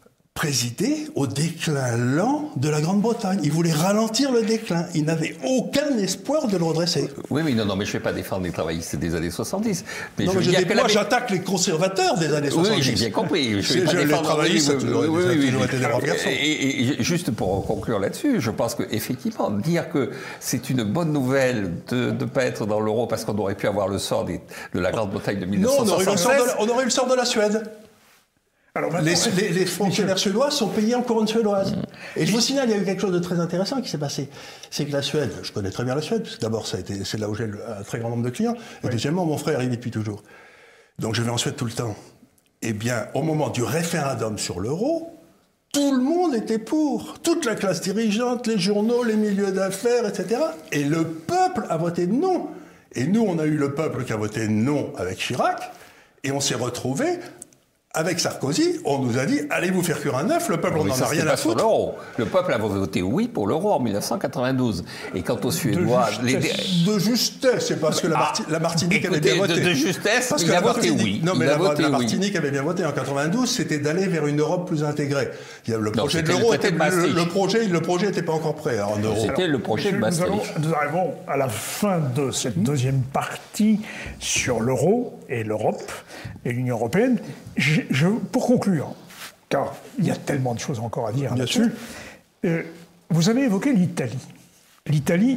présider au déclin lent de la Grande-Bretagne. Ils voulaient ralentir le déclin. Ils n'avaient aucun espoir de le redresser. Oui, mais non, non, mais je ne vais pas défendre les travaillistes des années soixante-dix. Mais non, je mais veux je dire que moi, la... j'attaque les conservateurs des années soixante-dix. Oui, j'ai bien compris. Je vais pas défendre les travaillistes, ça a toujours, oui, oui, oui, toujours été des braves garçons. Et, et, et juste pour conclure là-dessus, je pense qu'effectivement, dire que c'est une bonne nouvelle de ne pas être dans l'euro parce qu'on aurait pu avoir le sort des, de la Grande-Bretagne de mille neuf cent soixante-seize... Non, on aurait eu le sort de la Suède. Alors les, les, les fonctionnaires suédois sont payés en couronne suédoise. Mmh. Et je vous signale, il y a eu quelque chose de très intéressant qui s'est passé. C'est que la Suède, je connais très bien la Suède, parce que d'abord, c'est là où j'ai un très grand nombre de clients, et oui. deuxièmement, mon frère y vit depuis toujours. Donc je vais en Suède tout le temps. Eh bien, au moment du référendum sur l'euro, tout le monde était pour. Toute la classe dirigeante, les journaux, les milieux d'affaires, et cetera. Et le peuple a voté non. Et nous, on a eu le peuple qui a voté non avec Chirac, et on s'est retrouvés. Avec Sarkozy, on nous a dit « Allez vous faire cuire un œuf, le peuple, on n'en a rien à foutre. » Le peuple a voté oui pour l'euro en mille neuf cent quatre-vingt-douze. Et quant aux Suédois... De justesse, les... de justesse c'est parce que la, Marti... ah, la Martinique écoutez, avait bien voté. De, de justesse, parce il que a la voté Martinique... oui. Non, mais il la, a voté la oui. Martinique avait bien voté en quatre-vingt-douze, c'était d'aller vers une Europe plus intégrée. Il y a le projet non, de l'euro, était... le, le projet le projet n'était pas encore prêt en euro. C'était le projet de Maastricht. Nous, nous arrivons à la fin de cette deuxième partie sur l'euro et l'Europe et l'Union européenne. Je, je, pour conclure, car il y a tellement de choses encore à dire là-dessus, euh, vous avez évoqué l'Italie. L'Italie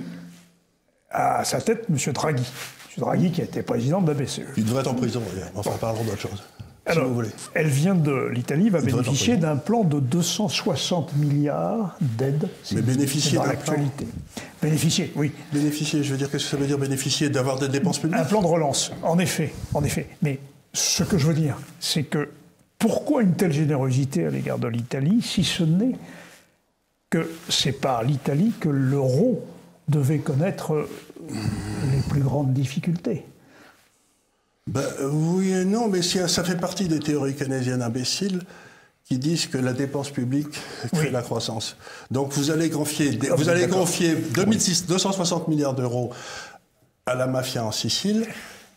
a à sa tête M. Draghi. M. Draghi qui a été président de la B C E. Il devrait être en prison, enfin, bon. parlons d'autre chose. Alors, si vous voulez. Elle vient de l'Italie, va bénéficier d'un plan de deux cent soixante milliards d'aides. Mais bénéficier dans l'actualité. Bénéficier, oui. Bénéficier, je veux dire, qu'est-ce que ça veut dire bénéficier d'avoir des dépenses publiques? Un plan de relance, en effet, en effet. Mais ce que je veux dire, c'est que pourquoi une telle générosité à l'égard de l'Italie, si ce n'est que c'est par l'Italie que l'euro devait connaître les plus grandes difficultés? Ben, oui et non, mais ça fait partie des théories keynésiennes imbéciles qui disent que la dépense publique crée oui. la croissance. Donc vous allez confier, des, ah, vous allez confier deux cent soixante milliards d'euros à la mafia en Sicile,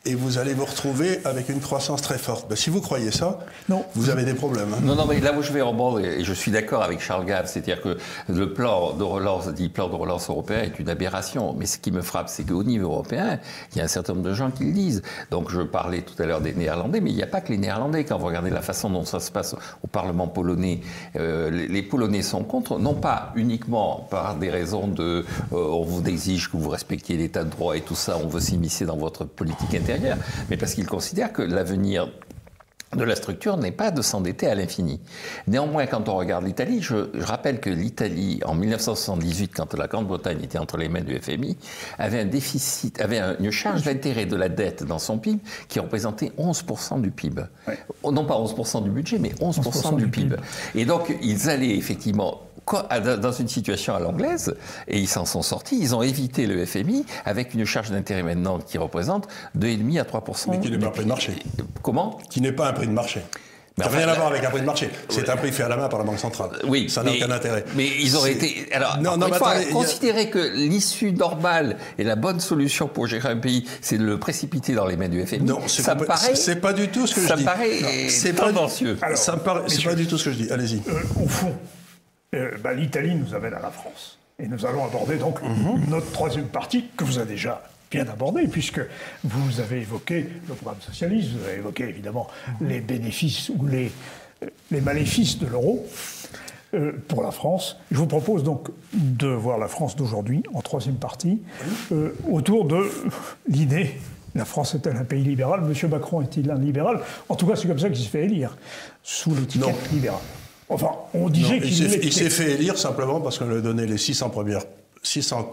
et vous allez vous retrouver avec une croissance très forte. Ben, si vous croyez ça, non. Vous avez des problèmes. Hein. Non, non, mais là où je vais en bord, et je suis d'accord avec Charles Gave, c'est-à-dire que le plan de relance, dit plan de relance européen, est une aberration. Mais ce qui me frappe, c'est qu'au niveau européen, il y a un certain nombre de gens qui le disent. Donc je parlais tout à l'heure des Néerlandais, mais il n'y a pas que les Néerlandais. Quand vous regardez la façon dont ça se passe au Parlement polonais, euh, les, les Polonais sont contre, non pas uniquement par des raisons de euh, on vous exige que vous respectiez l'état de droit et tout ça, on veut s'immiscer dans votre politique intérieure, mais parce qu'ils considèrent que l'avenir de la structure n'est pas de s'endetter à l'infini. Néanmoins, quand on regarde l'Italie, je, je rappelle que l'Italie, en mille neuf cent soixante-dix-huit, quand la Grande-Bretagne était entre les mains du F M I, avait un déficit, avait un, une charge d'intérêt de la dette dans son P I B qui représentait onze pour cent du P I B. Ouais. Non pas onze pour cent du budget, mais onze pour cent du P I B. Et donc, ils allaient effectivement dans une situation à l'anglaise, et ils s'en sont sortis, ils ont évité le F M I avec une charge d'intérêt maintenant qui représente deux virgule cinq à trois pour cent. Mais qui n'est pas un prix de marché. Comment ? Qui n'est pas un prix de marché. Ça n'a enfin, rien à voir avec un prix de marché. C'est un prix fait à la main par la Banque centrale. Oui, ça n'a aucun intérêt. Mais ils auraient été... Alors, non, non, mais fois, attendez, considérer a... que l'issue normale et la bonne solution pour gérer un pays, c'est de le précipiter dans les mains du F M I, non, ça me paraît... C'est pas du tout ce que je dis. Ça me paraît c'est tendancieux. Alors, ça me paraît... C'est pas du tout ce que je dis. Allez-y. Euh, au fond, euh, bah, l'Italie nous amène à la France. Et nous allons aborder donc mm-hmm. notre troisième partie, que vous avez déjà bien abordé, puisque vous avez évoqué le programme socialiste, vous avez évoqué évidemment mm-hmm. les bénéfices ou les, les maléfices de l'euro euh, pour la France. Je vous propose donc de voir la France d'aujourd'hui, en troisième partie, euh, autour de l'idée... La France est-elle un pays libéral ? Monsieur Macron est-il un libéral ? En tout cas, c'est comme ça qu'il se fait élire, sous l'étiquette libérale. Enfin, on disait qu'il s'est, il s'est fait élire simplement parce qu'on lui a donné les six cents premières... six cents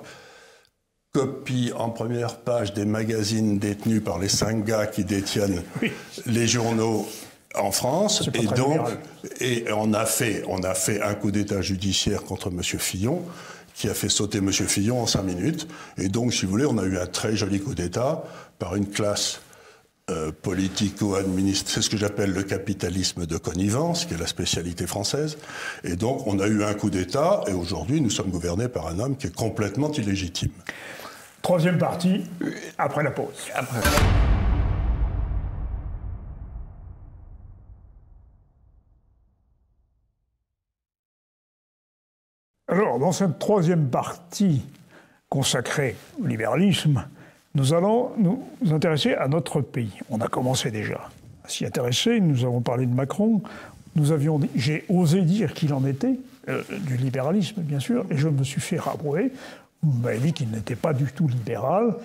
copies en première page des magazines détenus par les cinq gars qui détiennent oui. les journaux en France. Et donc, libéral. et on a fait, on a fait un coup d'État judiciaire contre M. Fillon, qui a fait sauter M. Fillon en cinq minutes. Et donc, si vous voulez, on a eu un très joli coup d'État par une classe euh, politico-administrative, c'est ce que j'appelle le capitalisme de connivence, qui est la spécialité française. Et donc, on a eu un coup d'État, et aujourd'hui, nous sommes gouvernés par un homme qui est complètement illégitime. Troisième partie, après la pause. Après. Alors, dans cette troisième partie consacrée au libéralisme, nous allons nous intéresser à notre pays. On a commencé déjà à s'y intéresser, nous avons parlé de Macron, nous avions, j'ai osé dire qu'il en était, euh, du libéralisme bien sûr, et je me suis fait rabrouer. Vous m'avez dit qu'il n'était pas du tout libéral.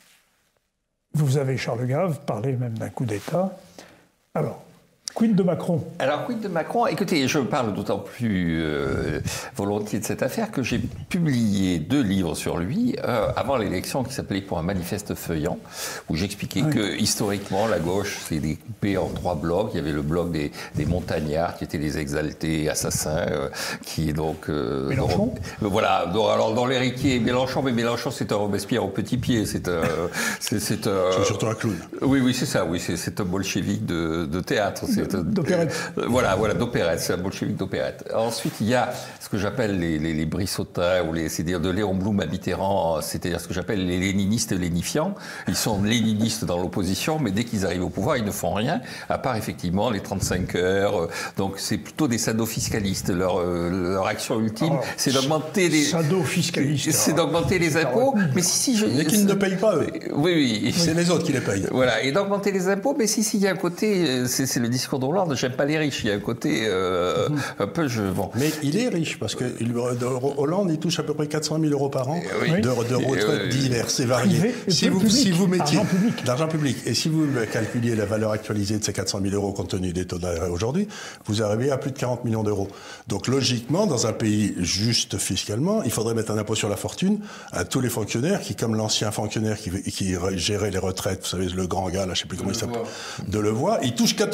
Vous avez, Charles Gave, parlé même d'un coup d'État. Alors, quid de Macron ? Alors, quid de Macron ? Écoutez, je parle d'autant plus euh, volontiers de cette affaire que j'ai publié deux livres sur lui euh, avant l'élection qui s'appelait Pour un manifeste feuillant, où j'expliquais oui. que historiquement, la gauche s'est découpée en trois blocs. Il y avait le bloc des, des montagnards, qui étaient des exaltés assassins, euh, qui est donc... Euh, Mélenchon donc, Voilà, donc, alors dans l'héritier, Mélenchon, mais Mélenchon, c'est un Robespierre au petit pied. C'est un... c'est, c'est, un, c'est surtout un clown. Oui, oui, c'est ça, oui, c'est, c'est un bolchevique de, de théâtre. C'est d'opérette. Euh, voilà, voilà, d'opérette, c'est un bolchevique d'opérette. Ensuite, il y a ce que j'appelle les, les, les brissotins, ou les, c'est-à-dire de Léon Blum à Mitterrand, c'est-à-dire ce que j'appelle les léninistes lénifiants. Ils sont léninistes dans l'opposition, mais dès qu'ils arrivent au pouvoir, ils ne font rien, à part effectivement les trente-cinq heures. Donc c'est plutôt des sadofiscalistes. Leur, euh, leur action ultime, alors, c'est d'augmenter les... Sadofiscalistes. C'est d'augmenter les impôts, mais si, si... Je, mais qui ne payent pas, eux. Oui, oui. C'est les autres qui les payent. Voilà, et d'augmenter les impôts, mais si, si, il y a un côté, c'est, c'est le discours de Hollande, j'aime pas les riches, il y a un côté euh, mmh. un peu... Je, bon. Mais il est riche, parce que Hollande, il touche à peu près quatre cent mille euros par an oui. de, de retraites euh, diverses et variées. Si vous, si vous mettiez... L'argent public. L'argent public. Et si vous calculiez la valeur actualisée de ces quatre cent mille euros compte tenu des taux d'intérêt aujourd'hui, vous arrivez à plus de quarante millions d'euros. Donc logiquement, dans un pays juste fiscalement, il faudrait mettre un impôt sur la fortune à tous les fonctionnaires qui, comme l'ancien fonctionnaire qui, qui gérait les retraites, vous savez, le grand gars, là, je ne sais plus comment il s'appelle, Delevoye, il touche quatorze retraites.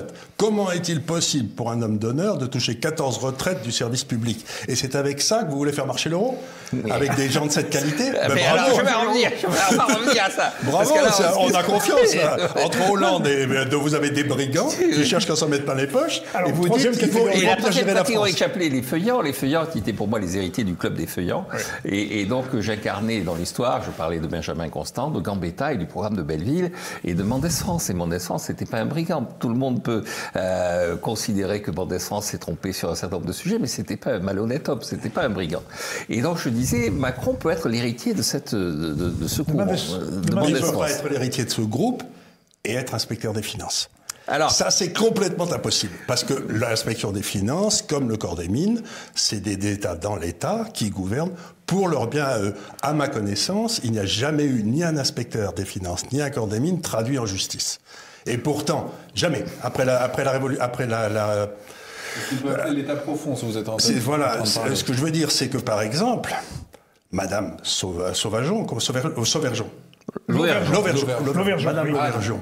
retraites. Comment est-il possible pour un homme d'honneur de toucher quatorze retraites du service public? Et c'est avec ça que vous voulez faire marcher l'euro? Avec des gens de cette qualité? Ben, mais bravo. alors, je vais revenir, je vais revenir à ça. Bravo, Là, ça, on... on a confiance. Là. Entre Hollande et vous avez des brigands qui cherchent qu'à s'en mettre plein les poches. Alors, et vous dites qu'il faut et la gérer troisième la catégorie France. que j'appelais les feuillants, les feuillants qui étaient pour moi les héritiers du club des feuillants. Ouais. Et, et donc j'incarnais dans l'histoire, je parlais de Benjamin Constant, de Gambetta et du programme de Belleville et de Mendès France. Et Mendès France, c'était pas un brigand. Tout le monde peut euh, considérer que Mendès France s'est trompé sur un certain nombre de sujets, mais c'était pas un malhonnête homme, c'était pas un brigand. Et donc je disais, Macron peut être l'héritier de, cette, de, de, de ce courant. Il ne peut pas être l'héritier de ce groupe et être inspecteur des finances. Alors, ça, c'est complètement impossible. Parce que l'inspection des finances, comme le corps des mines, c'est des États dans l'État qui gouvernent pour leur bien à eux. À ma connaissance, il n'y a jamais eu ni un inspecteur des finances, ni un corps des mines traduit en justice. Et pourtant, jamais. Après la, après la révolution, après la, la Il peut appeler l'état profond, si vous êtes en train de Voilà, en train de ce que je veux dire, c'est que, par exemple, Madame Sauva, Sauvageon, Sauvergeon, Sauvergeon, Lauvergeon. Lauvergeon, Lauvergeon, Madame oui. Lauvergeon.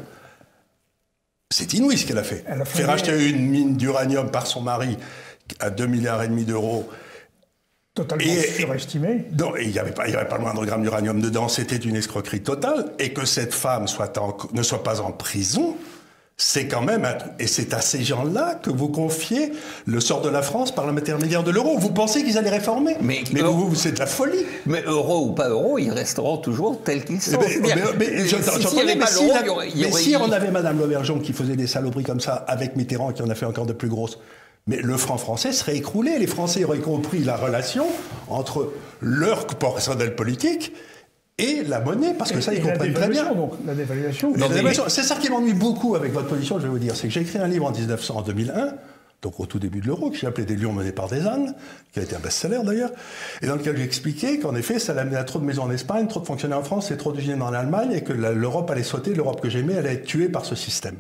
C'est inouï ce qu'elle a fait. Elle a fait Faire acheter une mine d'uranium par son mari à deux milliards et demi d'euros. Totalement Et- surestimé. Non, et il n'y avait pas, il y avait pas le moindre gramme d'uranium dedans. C'était une escroquerie totale. Et que cette femme soit en- ne soit pas en prison, c'est quand même un truc. Et c'est à ces gens-là que vous confiez le sort de la France par l'intermédiaire de l'euro. Vous pensez qu'ils allaient réformer? Mais- vous, vous, c'est de la folie. Mais euro ou pas euro, ils resteront toujours tels qu'ils sont. Eh ben, C'est-à-dire, mais- mais euh, je- si- j'entendais, s'il n'y avait mais pas si l'euro, la- il y aurait, il y mais aurait si eu- on avait Madame Lauvergeon qui faisait des saloperies comme ça avec Mitterrand qui en a fait encore de plus grosses, mais le franc français serait écroulé. Les Français auraient compris la relation entre leur personnel politique et la monnaie, parce que ça, ils Et la comprennent très bien. dévaluation, donc, la dévaluation. Mais Non, la mais- dévaluation, c'est ça qui m'ennuie beaucoup avec votre position, je vais vous dire. C'est que j'ai écrit un livre en dix-neuf cents, en deux mille un, donc au tout début de l'euro, que j'ai appelé Des lions menés par des ânes, qui a été un best-seller d'ailleurs, et dans lequel j'ai expliqué qu'en effet, ça allait amener à trop de maisons en Espagne, trop de fonctionnaires en France et trop d'usines en Allemagne, et que la- l'Europe allait sauter, l'Europe que j'aimais allait être tuée par ce système.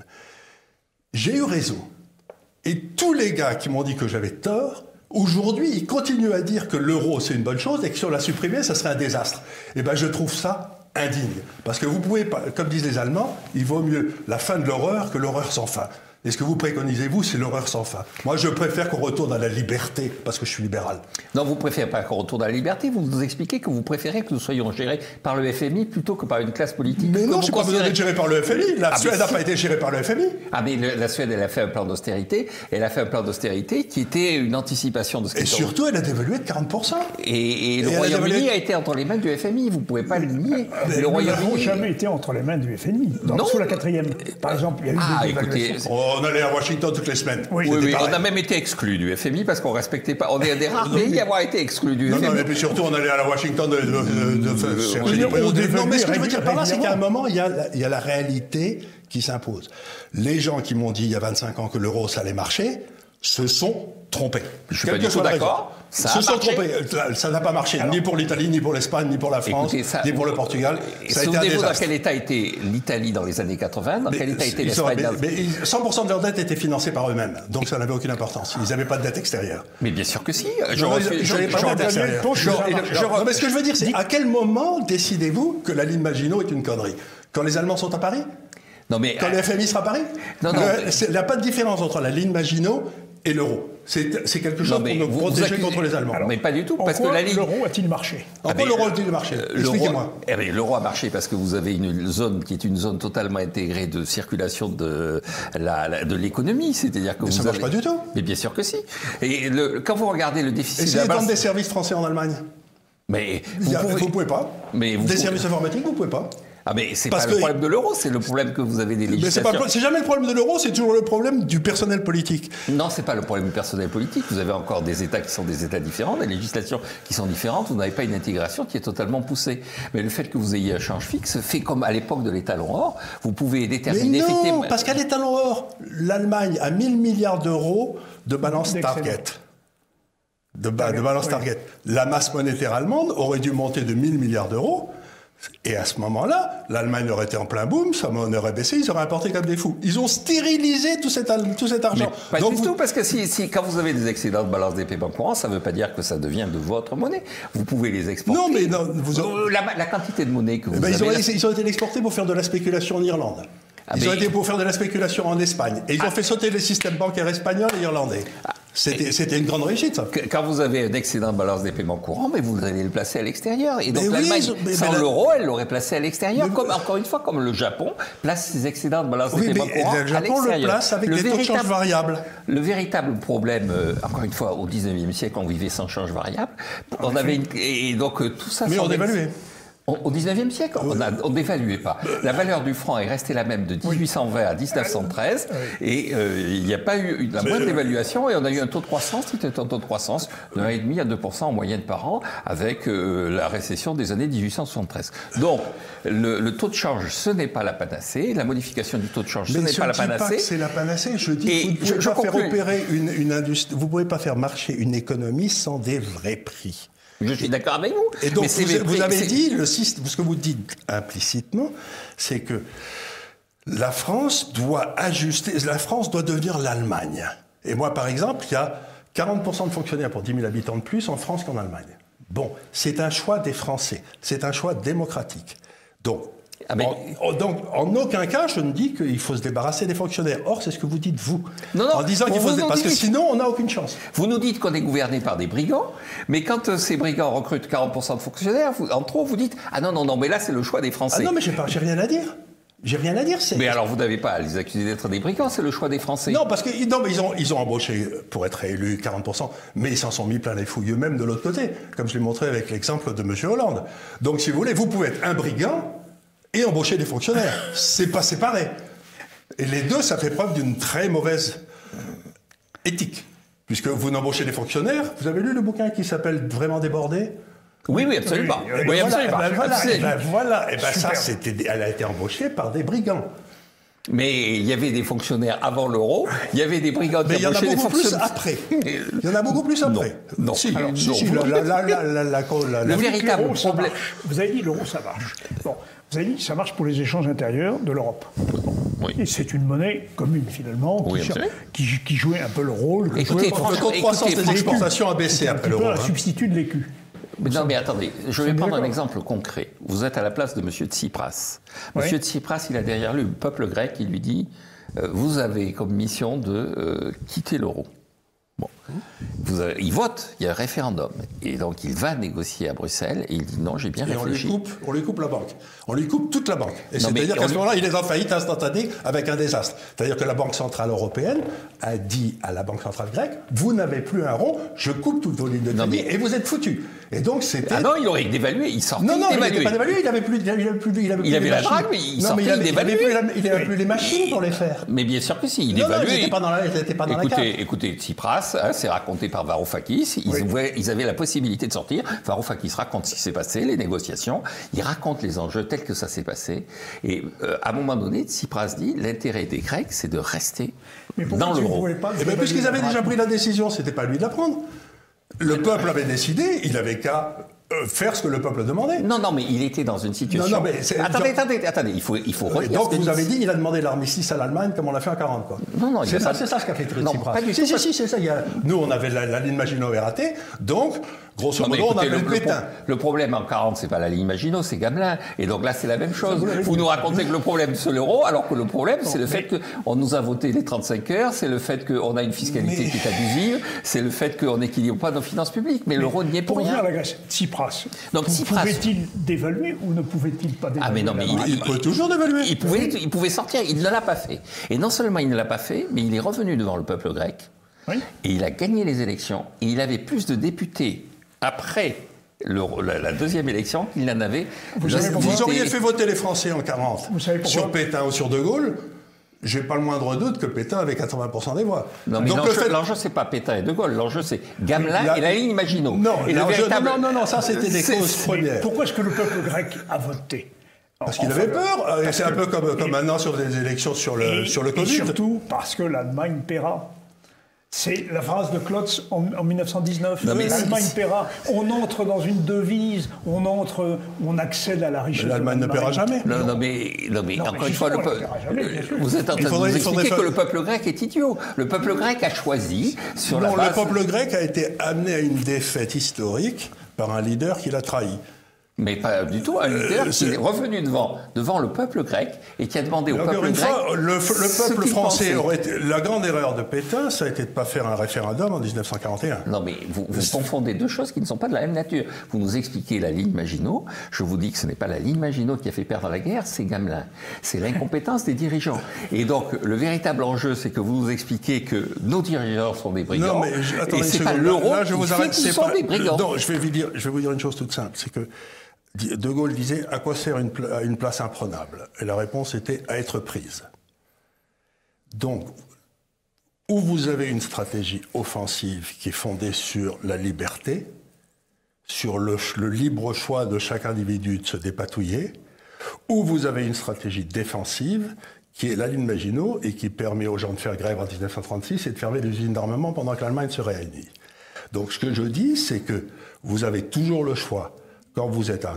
J'ai eu raison. Et tous les gars qui m'ont dit que j'avais tort, aujourd'hui, ils continuent à dire que l'euro, c'est une bonne chose et que si on la supprimait, ça serait un désastre. Eh bien, je trouve ça indigne. Parce que vous pouvez pas, comme disent les Allemands, il vaut mieux la fin de l'horreur que l'horreur sans fin. Et ce que vous préconisez, vous, c'est l'horreur sans fin. Moi, je préfère qu'on retourne à la liberté, parce que je suis libéral. Non, vous préférez pas qu'on retourne à la liberté, vous nous expliquez que vous préférez que nous soyons gérés par le F M I plutôt que par une classe politique. Mais que non, vous je n'ai pas besoin considérez- d'être géré par le F M I. La Ah, mais Suède n'a si. pas été gérée par le F M I. Ah, mais le- la Suède, elle a fait un plan d'austérité, elle a fait un plan d'austérité qui était une anticipation de ce qui Et surtout, elle a dévalué de quarante pour cent. Et, et le Et elle a Royaume-Uni dévalué- a été entre les mains du F M I, vous ne pouvez pas le nier. Mais le nous n'avons Royaume-Uni. jamais été entre les mains du F M I. Dans, Non. sous la quatrième. Par exemple, il y a eu Ah, des écoutez, dévaluations. Oh, on allait à Washington toutes les semaines. Oui. Oui, C'était oui, pareil. on a même été exclus du F M I parce qu'on respectait pas. On est un des rares Non, pays mais- à avoir été exclus du Non, F M I. non, mais puis surtout, on allait à la Washington de, de, de, de- de chercher oui, des on prénoms. dévalue Non, mais ce que je veux dire par là, c'est qu'à un régulièrement. moment, il y a, la- il y a la réalité qui s'impose. Les gens qui m'ont dit il y a vingt-cinq ans que l'euro, ça allait marcher, se sont trompés. Je suis Quelle pas que du tout soit la d'accord. raison. Ça se a sont marché. trompés. Ça n'a pas marché, ni pour l'Italie, ni pour l'Espagne, ni pour la France, Écoutez, ça- ni pour le Portugal. Ça a été un Souvenez-vous dans désastre. quel état était l'Italie dans les années quatre-vingts, dans Mais, quel état était ils sont- l'Espagne. mais- dans- mais ils- cent pour cent de leur dette était financée par eux-mêmes, donc ça n'avait aucune importance. Ils n'avaient pas de dette extérieure. Mais bien sûr que si. Je Non, refuse- ils- je- j'avais pas je- de dette extérieure. Tant que ça Je- marche. je- Non, mais ce que je veux dire, c'est à quel moment décidez-vous que la ligne Maginot est une connerie? Quand les Allemands sont à Paris? Non, mais. Quand le F M I sera à Paris? Non, non, Le- mais- c'est- Il n'y a pas de différence entre la ligne Maginot et l'euro. C'est c'est quelque chose Non, pour mais nous vous- vous protéger accusez- contre les Allemands. Alors, mais pas du tout, En parce que quoi la ligne. l'euro a-t-il marché? En Ah, quoi mais, l'euro euh, a-t-il marché? L'euro- Expliquez-moi. eh bien, l'euro a marché parce que vous avez une zone qui est une zone totalement intégrée de circulation de la, la- de l'économie, c'est-à-dire que Mais vous ça marche avez- pas du tout. Mais bien sûr que si. Et le- quand vous regardez le déficit de Essayez la de vendre balance- des services français en Allemagne. mais Il vous y a- pouvez... Vous pouvez pas. Mais vous Des pouvez- services informatiques, vous pouvez pas. Ah mais c'est Parce pas le que- problème de l'euro, c'est le problème que vous avez des Mais c'est législations. pas- c'est jamais le problème de l'euro, c'est toujours le problème du personnel politique. Non, c'est pas le problème du personnel politique. Vous avez encore des États qui sont des États différents, des législations qui sont différentes. Vous n'avez pas une intégration qui est totalement poussée. Mais le fait que vous ayez un change fixe fait comme à l'époque de l'étalon or. Vous pouvez Mais déterminer non, effectivement. parce qu'à l'étalon or, l'Allemagne a mille milliards d'euros de balance D'excédent. target. De, ba- de balance oui. target. La masse monétaire allemande aurait dû monter de mille milliards d'euros. Et à ce moment-là, l'Allemagne aurait été en plein boom, sa monnaie aurait baissé, ils auraient importé comme des fous. Ils ont stérilisé tout cet, al- tout cet Mais argent. pas Donc du vous- tout, parce que si, si- quand vous avez des excédents de balance des paiements courants, ça ne veut pas dire que ça devient de votre monnaie. Vous pouvez les exporter. Non, mais non, vous- Euh, la, la quantité de monnaie que vous Eh ben, ils, avez... ont, là- ils ont été exportés pour faire de la spéculation en Irlande. Ah, ils mais... ont été pour faire de la spéculation en Espagne. Et ils ont ah. fait sauter les systèmes bancaires espagnols et irlandais. Ah. C'était une grande réussite, ça. Quand vous avez un excédent de balance des paiements courants, mais vous allez le placer à l'extérieur. Et donc mais l'Allemagne, oui, sans la... l'euro, elle l'aurait placé à l'extérieur. Comme encore une fois, comme le Japon place ses excédents de balance oui, des paiements courants à l'extérieur. Le Japon le place avec le des taux de change variables. Le véritable problème, euh, encore une fois, au dix-neuvième siècle, on vivait sans change variable. On avait une... Et donc euh, tout ça... Mais on évaluait. Au dix-neuvième siècle, on n'évaluait pas. La valeur du franc est restée la même de mille huit cent vingt à mille neuf cent treize, et euh, il n'y a pas eu la moindre évaluation, et on a eu un taux de croissance qui était un taux de croissance de un virgule cinq à deux pour cent en moyenne par an, avec euh, la récession des années mille huit cent soixante-treize. Donc, le, le taux de change, ce n'est pas la panacée. La modification du taux de change, ce n'est pas la panacée. Je ne dis pas que c'est la panacée. Je dis que vous ne pouvez je, pas je faire opérer une, une industrie, vous ne pouvez pas faire marcher une économie sans des vrais prix. Je suis d'accord avec vous. Et donc, vous, vous, vous avez dit, le, ce que vous dites implicitement, c'est que la France doit ajuster, la France doit devenir l'Allemagne. Et moi, par exemple, il y a quarante pour cent de fonctionnaires pour dix mille habitants de plus en France qu'en Allemagne. Bon, c'est un choix des Français, c'est un choix démocratique. Donc, Ah mais... en, donc, en aucun cas, je ne dis qu'il faut se débarrasser des fonctionnaires. Or, c'est ce que vous dites, vous. Non, non, en disant qu'il faut se débarrasser, parce dites... que sinon, on n'a aucune chance. Vous nous dites qu'on est gouverné par des brigands, mais quand euh, ces brigands recrutent quarante pour cent de fonctionnaires, vous, en trop, vous dites « Ah non, non, non, mais là, c'est le choix des Français. » Ah non, mais j'ai pas, j'ai rien à dire. J'ai rien à dire. Mais alors, vous n'avez pas à les accuser d'être des brigands, c'est le choix des Français. Non, parce que non, mais ils ont, ils ont embauché pour être élus quarante pour cent, mais ils s'en sont mis plein les fouilles eux-mêmes de l'autre côté, comme je l'ai montré avec l'exemple de M. Hollande. Donc, si vous voulez, vous pouvez être un brigand et embaucher des fonctionnaires. C'est pas séparé. Et les deux, ça fait preuve d'une très mauvaise éthique. Puisque vous n'embauchez des fonctionnaires, vous avez lu le bouquin qui s'appelle « Vraiment débordé » ? Oui, oui, absolument. Oui, oui, oui, absolument. Ben voilà, absolument. Ben voilà. Et ben ça, c'était, elle a été embauchée par des brigands. Mais il y avait des fonctionnaires avant l'euro, il y avait des brigands qui Mais il y en a beaucoup plus après. Il y en a beaucoup plus après. Non, non. Si, Alors, si, non. si, la, la, la, la, la, la, la, le véritable l'euro, problème... Vous avez dit l'euro, ça marche. Bon, vous avez dit ça marche pour les échanges intérieurs de l'Europe. Oui. Et c'est une monnaie commune, finalement, oui, qui, qui, qui jouait un peu le rôle... Que écoutez, jouait, le taux de croissance des exportations a baissé après l'euro. C'est un substitut de l'écu. Mais non, mais attendez, je vais prendre un exemple concret. Vous êtes à la place de M. Tsipras. M. Oui. Tsipras, il a derrière lui le peuple grec, il lui dit euh, « Vous avez comme mission de euh, quitter l'euro. » Bon. Vous avez, il vote, il y a un référendum. Et donc, il va négocier à Bruxelles et il dit « Non, j'ai bien et réfléchi. » on lui coupe, on lui coupe la banque. On lui coupe toute la banque. Et c'est-à-dire qu'à ce moment-là, il est en faillite instantanée avec un désastre. C'est-à-dire que la Banque Centrale Européenne a dit à la Banque Centrale grecque « Vous n'avez plus un rond, je coupe toutes vos lignes de crédit et vous êtes foutus. » Et donc, c'était... Ah non, il aurait dévalué, il sortait Non, non, il n'était pas dévalué, il n'avait plus, il avait plus, il avait plus il avait les la machines. drague, mais il non, sortait, mais il avait, il dévaluait. Il n'avait plus, il avait plus les machines pour les faire. Mais bien sûr que si, il non, évaluait. Non, ils n'étaient pas dans la, ils étaient pas dans écoutez, la carte. Écoutez, Tsipras, hein, c'est raconté par Varoufakis, ils, oui. avaient, ils avaient la possibilité de sortir. Varoufakis raconte ce qui s'est passé, les négociations, il raconte les enjeux tels que ça s'est passé. Et euh, à un moment donné, Tsipras dit, l'intérêt des Grecs, c'est de rester dans l'euro. Eh bien, puisqu'ils avaient déjà pris la décision, c'était pas à lui de la prendre. Le peuple avait décidé, il avait qu'à euh, faire ce que le peuple demandait. Non, non, mais il était dans une situation... Non, non, mais c'est... Attendez, attendez, attendez, il faut, il faut euh, Donc, vous avez dit, il a demandé l'armistice à l'Allemagne comme on l'a fait en quarante, quoi. Non, non, c'est ça, pas... c'est ça ce qu'a fait Tsipras. Non, pas du si, tout. Si, si, c'est ça. Il y a... Nous, on avait la, la ligne Maginot est ratée, donc... Grosso modo, écoutez, on appelle le, Pétain. Le, le problème en quarante, c'est pas la ligne Maginot, c'est Gamelin. Et donc là, c'est la même chose. Vous, vous nous racontez que le problème, c'est l'euro, alors que le problème, c'est le fait qu'on nous a voté les trente-cinq heures, c'est le fait qu'on a une fiscalité mais... qui est abusive, c'est le fait qu'on n'équilibre pas nos finances publiques. Mais, mais l'euro n'y est pour rien. Pour revenir à la Grèce, Tsipras, donc, Tsipras... pouvait-il dévaluer ou ne pouvait-il pas dévaluer? Ah mais non, mais il, il peut toujours dévaluer. Il pouvait, il pouvait sortir, il ne l'a pas fait. Et non seulement il ne l'a pas fait, mais il est revenu devant le peuple grec, oui. Et il a gagné les élections, et il avait plus de députés après le, la, la deuxième élection qu'il n'en avait. Vous, savez pourquoi vous auriez fait voter les Français en quarante sur Pétain ou sur De Gaulle, j'ai pas le moindre doute que Pétain avait quatre-vingts pour cent des voix. Non, mais l'enjeu, fait... l'enjeu c'est pas Pétain et De Gaulle, l'enjeu c'est Gamelin la... et la ligne Maginot. Non, et véritable... non, non, non, ça c'était des causes premières. Pourquoi est-ce que le peuple grec a voté? Parce qu'il avait peur. C'est un peu comme, comme maintenant sur des élections sur le, et, sur le Covid. Et surtout parce que l'Allemagne paiera. C'est la phrase de Klotz en, en mille neuf cent dix-neuf. L'Allemagne paiera. On entre dans une devise, on entre, on accède à la richesse. L'Allemagne ne paiera jamais. Non, non, mais, non, mais non, encore mais une fois, le peuple. Vous êtes en train faudrait, de nous expliquer faire... que le peuple grec est idiot. Le peuple grec a choisi sur non, la base... le peuple grec a été amené à une défaite historique par un leader qui l'a trahi. Mais pas du tout. Un leader euh, qui est revenu devant, devant le peuple grec et qui a demandé au peuple encore une grec. Fois, le, le peuple français aurait été. La grande erreur de Pétain, ça a été de ne pas faire un référendum en dix-neuf cent quarante et un. Non, mais vous, vous confondez deux choses qui ne sont pas de la même nature. Vous nous expliquez la ligne Maginot. Je vous dis que ce n'est pas la ligne Maginot qui a fait perdre la guerre, c'est Gamelin. C'est l'incompétence des dirigeants. Et donc, le véritable enjeu, c'est que vous nous expliquez que nos dirigeants sont des brigands. Non, mais je, attendez, et c'est pas l'euro qui vous fait arrête, qu'ils sont pas, des brigands. Non, je vais vous dire, je vais vous dire une chose toute simple, c'est que De Gaulle disait « À quoi sert une, pla une place imprenable ?» Et la réponse était « À être prise ». Donc, où vous avez une stratégie offensive qui est fondée sur la liberté, sur le, le libre choix de chaque individu de se dépatouiller, ou vous avez une stratégie défensive qui est la ligne Maginot et qui permet aux gens de faire grève en dix-neuf cent trente-six et de fermer les usines d'armement pendant que l'Allemagne se réunit. Donc ce que je dis, c'est que vous avez toujours le choix, quand vous êtes un,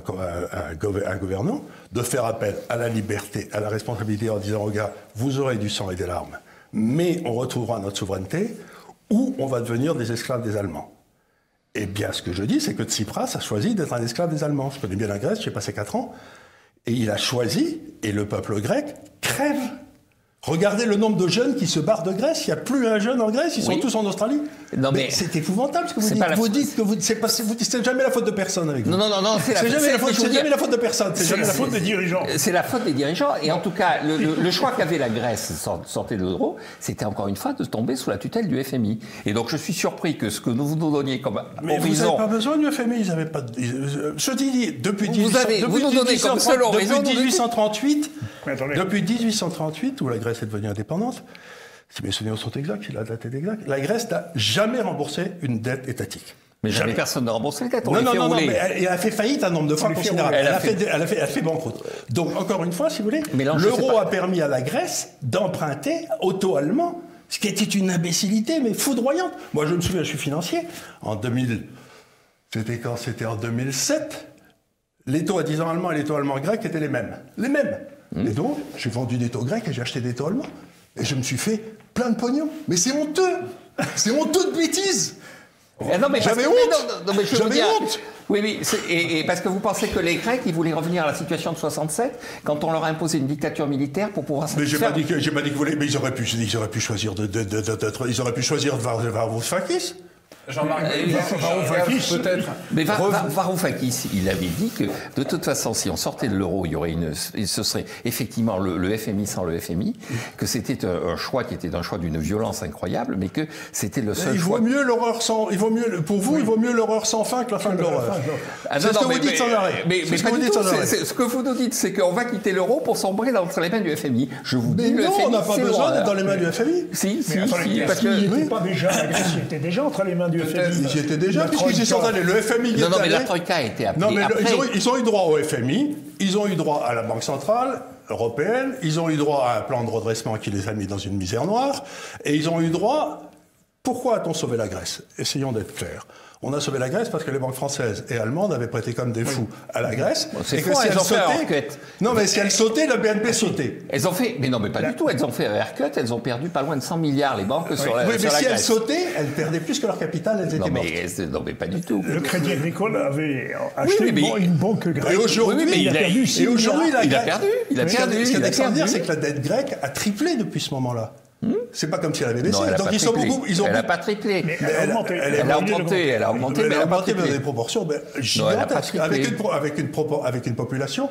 un, un gouvernant, de faire appel à la liberté, à la responsabilité en disant aux gars, vous aurez du sang et des larmes, mais on retrouvera notre souveraineté, ou on va devenir des esclaves des Allemands. Eh bien, ce que je dis, c'est que Tsipras a choisi d'être un esclave des Allemands. Je connais bien la Grèce, j'ai passé quatre ans, et il a choisi, et le peuple grec crève. Regardez le nombre de jeunes qui se barrent de Grèce. Il n'y a plus un jeune en Grèce, ils sont oui. tous en Australie. Non, mais, mais c'est épouvantable ce que vous dites. Vous dites que vous, c'est pas, vous dites, c'est jamais la faute de personne avec vous. Non, non, non, non c'est, c'est la, jamais, la faute, c'est jamais la faute de personne. C'est jamais la faute des dirigeants. C'est la faute des dirigeants. Et en tout cas, le, le, le choix qu'avait la Grèce sortait de l'euro, c'était encore une fois de tomber sous la tutelle du F M I. Et donc, je suis surpris que ce que nous vous donniez comme mais horizon... vous n'avez pas besoin du F M I. Ils n'avaient pas. De... Je dis depuis vous avez, depuis vous nous donnez comme seul horizon dix-huit cent trente-huit. Depuis dix-huit cent trente-huit, où la Grèce est devenue indépendante. Si mes souvenirs sont exacts, si la date est exacte, la Grèce n'a jamais remboursé une dette étatique. Mais jamais, jamais personne n'a remboursé les dettes. Non, non, non, non, mais elle, elle a fait faillite un nombre de fois considérable. Elle, elle, a fait, fait, elle, a fait, elle a fait banqueroute. Donc, encore une fois, si vous voulez, l'euro a permis à la Grèce d'emprunter au taux allemand, ce qui était une imbécilité, mais foudroyante. Moi, je me souviens, je suis financier. En deux mille, c'était quand? C'était en deux mille sept. Les taux à dix ans allemands et les taux allemands grecs étaient les mêmes. Les mêmes. Mmh. Et donc, j'ai vendu des taux grecs et j'ai acheté des taux allemands. Et je me suis fait plein de pognon. Mais c'est honteux. C'est honteux de bêtises. Ah non, mais J'avais honte. Mais non, non, mais je J'avais dire, honte. Oui, oui. Et, et parce que vous pensez que les Grecs, ils voulaient revenir à la situation de soixante-sept, quand on leur a imposé une dictature militaire pour pouvoir satisfaire... Mais j'ai pas dit que j'ai pas dit que vous voulez. Mais ils auraient pu, ils auraient pu choisir de, de, de, de, de ils auraient pu choisir de Varoufakis. Jean-Marc, Varoufakis peut-être. Mais Varoufakis, il avait dit que de toute façon, si on sortait de l'euro, il y aurait une, ce serait effectivement le, le F M I sans le F M I, que c'était un, un choix qui était un choix d'une violence incroyable, mais que c'était le seul il choix. Vaut mieux l'horreur sans, il vaut mieux, pour vous, oui. il vaut mieux l'horreur sans fin que la fin de l'horreur. Ah, c'est ce que vous dites sans arrêt. Mais, mais, mais pas du tout. Ce que vous nous dites, c'est qu'on va quitter l'euro pour sombrer entre les mains du F M I. Je vous dis, mais le non, F M I, on n'a pas besoin d'être dans les mains du F M I. Si, si, si. Parce que il n'était pas déjà, la Grèce était déjà entre les mains du F M I. J'y étais déjà, puisqu'ils y sont allés. Le F M I y est allé. Non, non, mais la Troïka a été appelée. Non, mais après... ils, ont, ils ont eu droit au F M I, ils ont eu droit à la Banque centrale européenne, ils ont eu droit à un plan de redressement qui les a mis dans une misère noire, et ils ont eu droit... Pourquoi a-t-on sauvé la Grèce? Essayons d'être clairs. On a sauvé la Grèce parce que les banques françaises et allemandes avaient prêté comme des fous à la Grèce. Bon, c'est et que si elles sautaient... Non, mais si elles sautaient, la B N P sautait. Elles ont fait... Mais non, mais pas du tout. Elles ont fait un haircut, elles ont perdu pas loin de cent milliards, les banques, sur la, oui, sur mais la si Grèce. elles sautaient, elles perdaient plus que leur capital, elles étaient non, mortes. Mais, non, mais pas du tout. Le Crédit Agricole avait acheté oui, mais... une banque grecque. Et aujourd'hui, oui, il a perdu. Et aujourd'hui, la il a perdu. Il a perdu. Ce qui est extraordinaire, c'est que la dette grecque a triplé depuis ce moment-là. Hmm? C'est pas comme si elle avait baissé. Non, elle Donc ils sont beaucoup, ils ont elle n'a pas triplé. Mais elle, elle a augmenté. Elle, elle a augmenté. Elle a augmenté. Elle a augmenté dans des proportions ben, gigantesques. Avec une, avec, une avec une population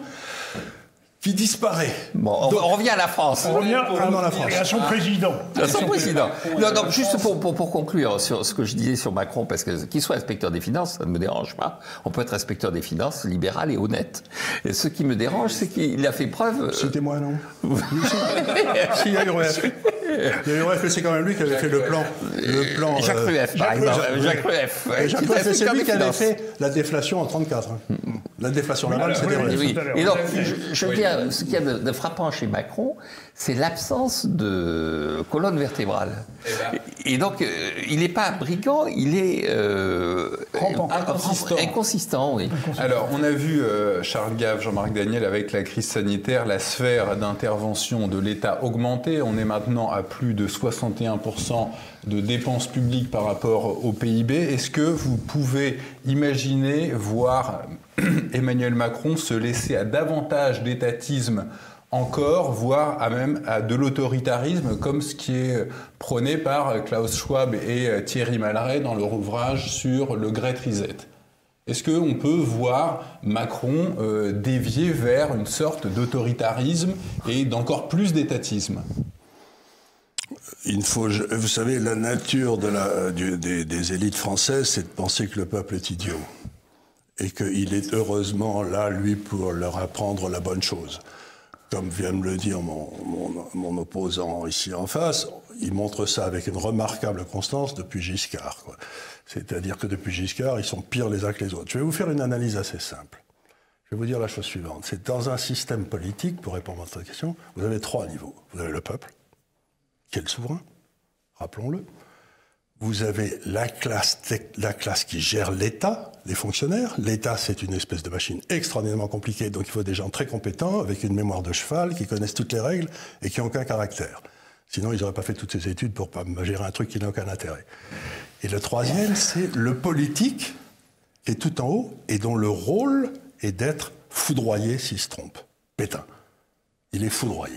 qui disparaît. Bon, on, Donc, on revient à la France. On revient à, dans la France. Et à son président. À son président. Non, non, juste pour, pour, pour conclure sur ce que je disais sur Macron, parce que qu'il soit inspecteur des finances, ça ne me dérange pas. On peut être inspecteur des finances libéral et honnête. Et ce qui me dérange, c'est qu'il a fait preuve... C'était moi, non? Si, il y a eu Rueff. Il y a eu Rueff, mais c'est quand même lui qui avait fait le plan. Le plan Jacques euh, Rueff, par exemple. Jacques Rueff. Jacques Rueff, c'est lui qui avait fait la déflation en trente-quatre. La déflation navale, c'était Rueff. Oui. Et donc, je, je veux dire, ce qu'il y a de, de frappant chez Macron, c'est l'absence de colonne vertébrale. Eh ben. Et donc, euh, il n'est pas brigand, il est euh, inconsistant. inconsistant oui. Alors, on a vu euh, Charles Gave, Jean-Marc Daniel, avec la crise sanitaire, la sphère d'intervention de l'État augmentée. On est maintenant à plus de soixante et un pour cent de dépenses publiques par rapport au P I B. Est-ce que vous pouvez imaginer voir Emmanuel Macron se laisser à davantage d'étatisme encore, voire à même à de l'autoritarisme, comme ce qui est prôné par Klaus Schwab et Thierry Mallet dans leur ouvrage sur le Great Reset. Est-ce qu'on peut voir Macron euh, dévier vers une sorte d'autoritarisme et d'encore plus d'étatisme ? Il faut, vous savez, la nature de la, du, des, des élites françaises, c'est de penser que le peuple est idiot. Et qu'il est heureusement là, lui, pour leur apprendre la bonne chose. Comme vient me le dire mon, mon, mon opposant ici en face, il montre ça avec une remarquable constance depuis Giscard, quoi. C'est-à-dire que depuis Giscard, ils sont pires les uns que les autres. Je vais vous faire une analyse assez simple. Je vais vous dire la chose suivante. C'est dans un système politique, pour répondre à votre question, vous avez trois niveaux. Vous avez le peuple, qui est le souverain, rappelons-le. Vous avez la classe, la classe qui gère l'État, les fonctionnaires. L'État, c'est une espèce de machine extraordinairement compliquée, donc il faut des gens très compétents, avec une mémoire de cheval, qui connaissent toutes les règles et qui n'ont aucun caractère. Sinon, ils n'auraient pas fait toutes ces études pour pas gérer un truc qui n'a aucun intérêt. Et le troisième, c'est le politique, qui est tout en haut, et dont le rôle est d'être foudroyé s'il se trompe. Pétain. Il est foudroyé.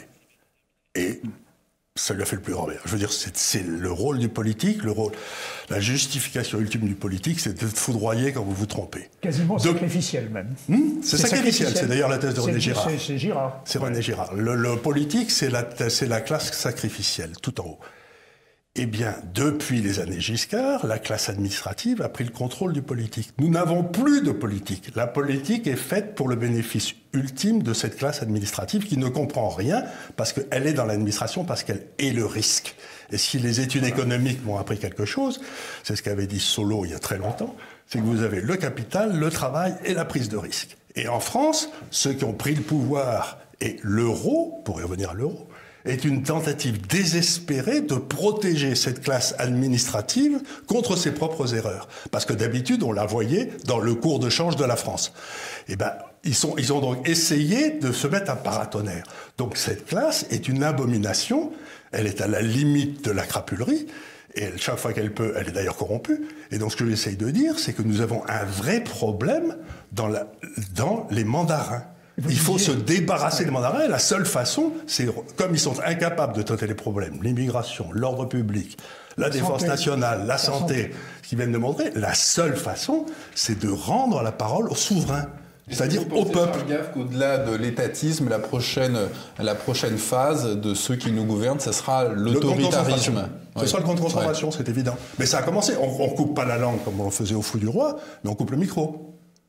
Et ça lui a fait le plus grand bien. Je veux dire, c'est, c'est le rôle du politique, le rôle, la justification ultime du politique, c'est d'être foudroyé quand vous vous trompez. Quasiment De... sacrificiel même. Hum, c'est, c'est sacrificiel. sacrificiel, c'est d'ailleurs la thèse de René c'est, Girard. C'est, c'est Girard. C'est René Girard. Le, le politique, c'est la, c'est la classe sacrificielle, tout en haut. Eh bien, depuis les années Giscard, la classe administrative a pris le contrôle du politique. Nous n'avons plus de politique. La politique est faite pour le bénéfice ultime de cette classe administrative qui ne comprend rien parce qu'elle est dans l'administration, parce qu'elle est le risque. Et si les études économiques m'ont appris quelque chose, c'est ce qu'avait dit Solow il y a très longtemps, c'est que vous avez le capital, le travail et la prise de risque. Et en France, ceux qui ont pris le pouvoir et l'euro, pour y revenir à l'euro, est une tentative désespérée de protéger cette classe administrative contre ses propres erreurs. Parce que d'habitude, on la voyait dans le cours de change de la France. Eh ben, ils, sont, ils ont donc essayé de se mettre à paratonnerre. Donc cette classe est une abomination, elle est à la limite de la crapulerie, et chaque fois qu'elle peut, elle est d'ailleurs corrompue. Et donc ce que j'essaye de dire, c'est que nous avons un vrai problème dans, la, dans les mandarins. Il faut se débarrasser des mandarins, et la seule façon, c'est, comme ils sont incapables de traiter les problèmes, l'immigration, l'ordre public, la, la défense santé. nationale, la, la santé, santé, ce qu'ils viennent de montrer, la seule façon, c'est de rendre la parole aux souverains, c'est-à-dire au peuple. Gaffe qu'au-delà de l'étatisme, la prochaine, la prochaine phase de ceux qui nous gouvernent, ce sera l'autoritarisme. Ce ouais. sera le compte concentration, ouais. c'est évident. Mais ça a commencé, on ne coupe pas la langue comme on le faisait au Fou du Roi, mais on coupe le micro.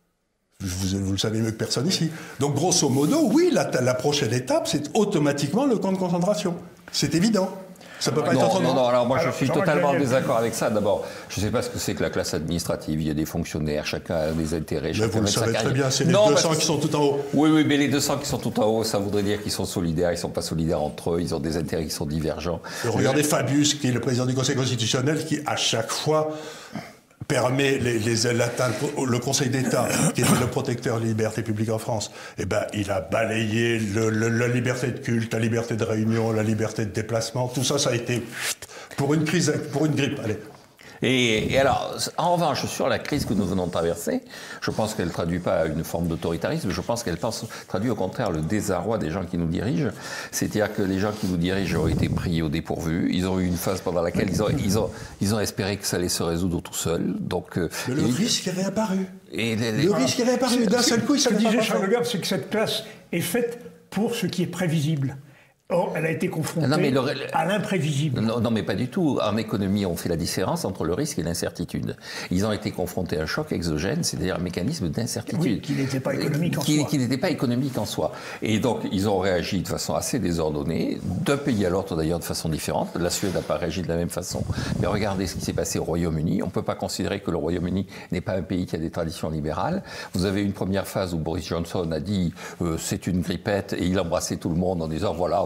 Vous, vous le savez mieux que personne ici. Donc, grosso modo, oui, la, la prochaine étape, c'est automatiquement le camp de concentration. C'est évident. Ça peut pas non, être autrement. Non, non, alors moi alors, je suis totalement en désaccord avec ça. D'abord, je ne sais pas ce que c'est que la classe administrative. Il y a des fonctionnaires, chacun a des intérêts. Mais vous le savez très bien, c'est les non, deux cents qui sont tout en haut. Oui, oui, mais les deux cents qui sont tout en haut, ça voudrait dire qu'ils sont solidaires. Ils ne sont pas solidaires entre eux, ils ont des intérêts qui sont divergents. Et regardez Fabius, qui est le président du Conseil constitutionnel, qui à chaque fois permet les, les, le Conseil d'État, qui était le protecteur des libertés publiques en France, eh ben, il a balayé le, le, la liberté de culte, la liberté de réunion, la liberté de déplacement. Tout ça, ça a été pour une crise, pour une grippe. Allez. Et, et alors, en revanche, sur la crise que nous venons de traverser, je pense qu'elle ne traduit pas une forme d'autoritarisme, je pense qu'elle pense, traduit au contraire le désarroi des gens qui nous dirigent. C'est-à-dire que les gens qui nous dirigent ont été pris au dépourvu. Ils ont eu une phase pendant laquelle ils ont, ils ont, ils ont espéré que ça allait se résoudre tout seul. Donc, Mais le et, risque est réapparu. Et les, le les, risque est réapparu. D'un seul coup, il Ce que disait Charles pas Le Gard, c'est que cette classe est faite pour ce qui est prévisible. Or, elle a été confrontée non, mais le, à l'imprévisible. Non, non, mais pas du tout. En économie, on fait la différence entre le risque et l'incertitude. Ils ont été confrontés à un choc exogène, c'est-à-dire un mécanisme d'incertitude. Oui, qui n'était pas économique en qui, soi. Qui n'était pas économique en soi. Et donc, ils ont réagi de façon assez désordonnée, d'un pays à l'autre d'ailleurs de façon différente. La Suède n'a pas réagi de la même façon. Mais regardez ce qui s'est passé au Royaume-Uni. On ne peut pas considérer que le Royaume-Uni n'est pas un pays qui a des traditions libérales. Vous avez une première phase où Boris Johnson a dit euh, c'est une grippette et il embrassait tout le monde en disant voilà,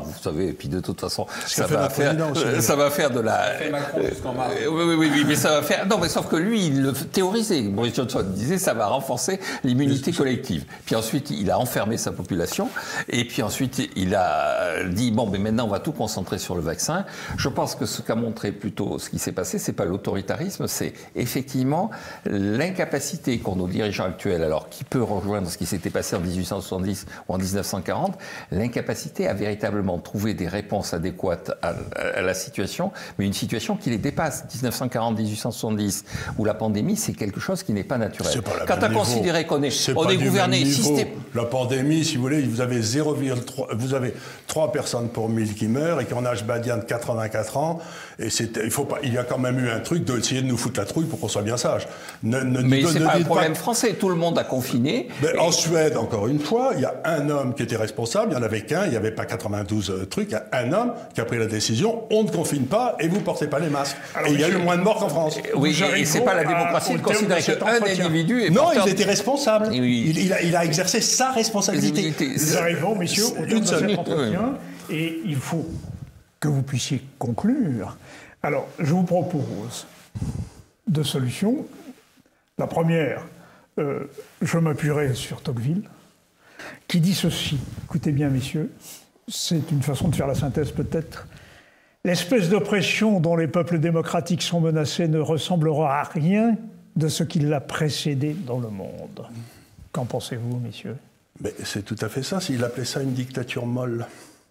vous savez, et puis de toute façon, ça fait va, notre faire, président aussi, euh, ça va faire de la... fait Macron jusqu'en mars. Euh, oui, oui, oui, mais ça va faire... Non, mais sauf que lui, il le théorisait. Boris Johnson disait ça va renforcer l'immunité collective. Puis ensuite, il a enfermé sa population, et puis ensuite, il a dit, bon, mais maintenant, on va tout concentrer sur le vaccin. Je pense que ce qu'a montré plutôt ce qui s'est passé, c'est pas l'autoritarisme, c'est effectivement l'incapacité qu'ont nos dirigeants actuels, alors qui peut rejoindre ce qui s'était passé en dix-huit cent soixante-dix ou en dix-neuf cent quarante, l'incapacité à véritablement trouver des réponses adéquates à, à la situation, mais une situation qui les dépasse. dix-neuf cent quarante à dix-huit cent soixante-dix, où la pandémie, c'est quelque chose qui n'est pas naturel. C'est pas la Quand même on considère qu'on est, C'est on pas est du gouverné même niveau. systématiquement. La pandémie, si vous voulez, vous avez zéro virgule trois, vous avez trois personnes pour mille qui meurent et qui ont un âge médian de quatre-vingt-quatre ans. Et c'est, il faut pas, il y a quand même eu un truc d'essayer de nous foutre la trouille pour qu'on soit bien sage. Ne, ne, Mais ne, c'est ne pas un dites problème français. Tout le monde a confiné. Mais Et- en Suède, encore une fois, il y a un homme qui était responsable, il n'y en avait qu'un, il n'y avait pas quatre-vingt-douze euh, trucs, il y a un homme qui a pris la décision, on ne confine pas et vous ne portez pas les masques. Alors, et il y a eu monsieur- moins de morts qu'en France. Oui, Nous et c'est pas la arrivons à- démocratie au de terme de considérer cet qu'un entretien. individu est Non, porteur il était responsable. Et oui. Il, il a, il a exercé sa responsabilité. Responsabilité. Nous arrivons, messieurs, au terme Une de seule. cet entretien, et il faut que vous puissiez conclure. Alors, je vous propose deux solutions. La première, euh, je m'appuierai sur Tocqueville, qui dit ceci. Écoutez bien, messieurs, c'est une façon de faire la synthèse peut-être. L'espèce d'oppression dont les peuples démocratiques sont menacés ne ressemblera à rien de ce qui l'a précédé dans le monde. Qu'en pensez-vous, messieurs ? Mais c'est tout à fait ça. Il appelait ça une dictature molle.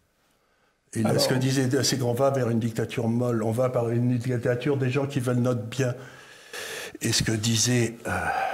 Et Alors- ce que disait, c'est qu'on va vers une dictature molle. On va par une dictature des gens qui veulent notre bien. Et ce que disait, euh,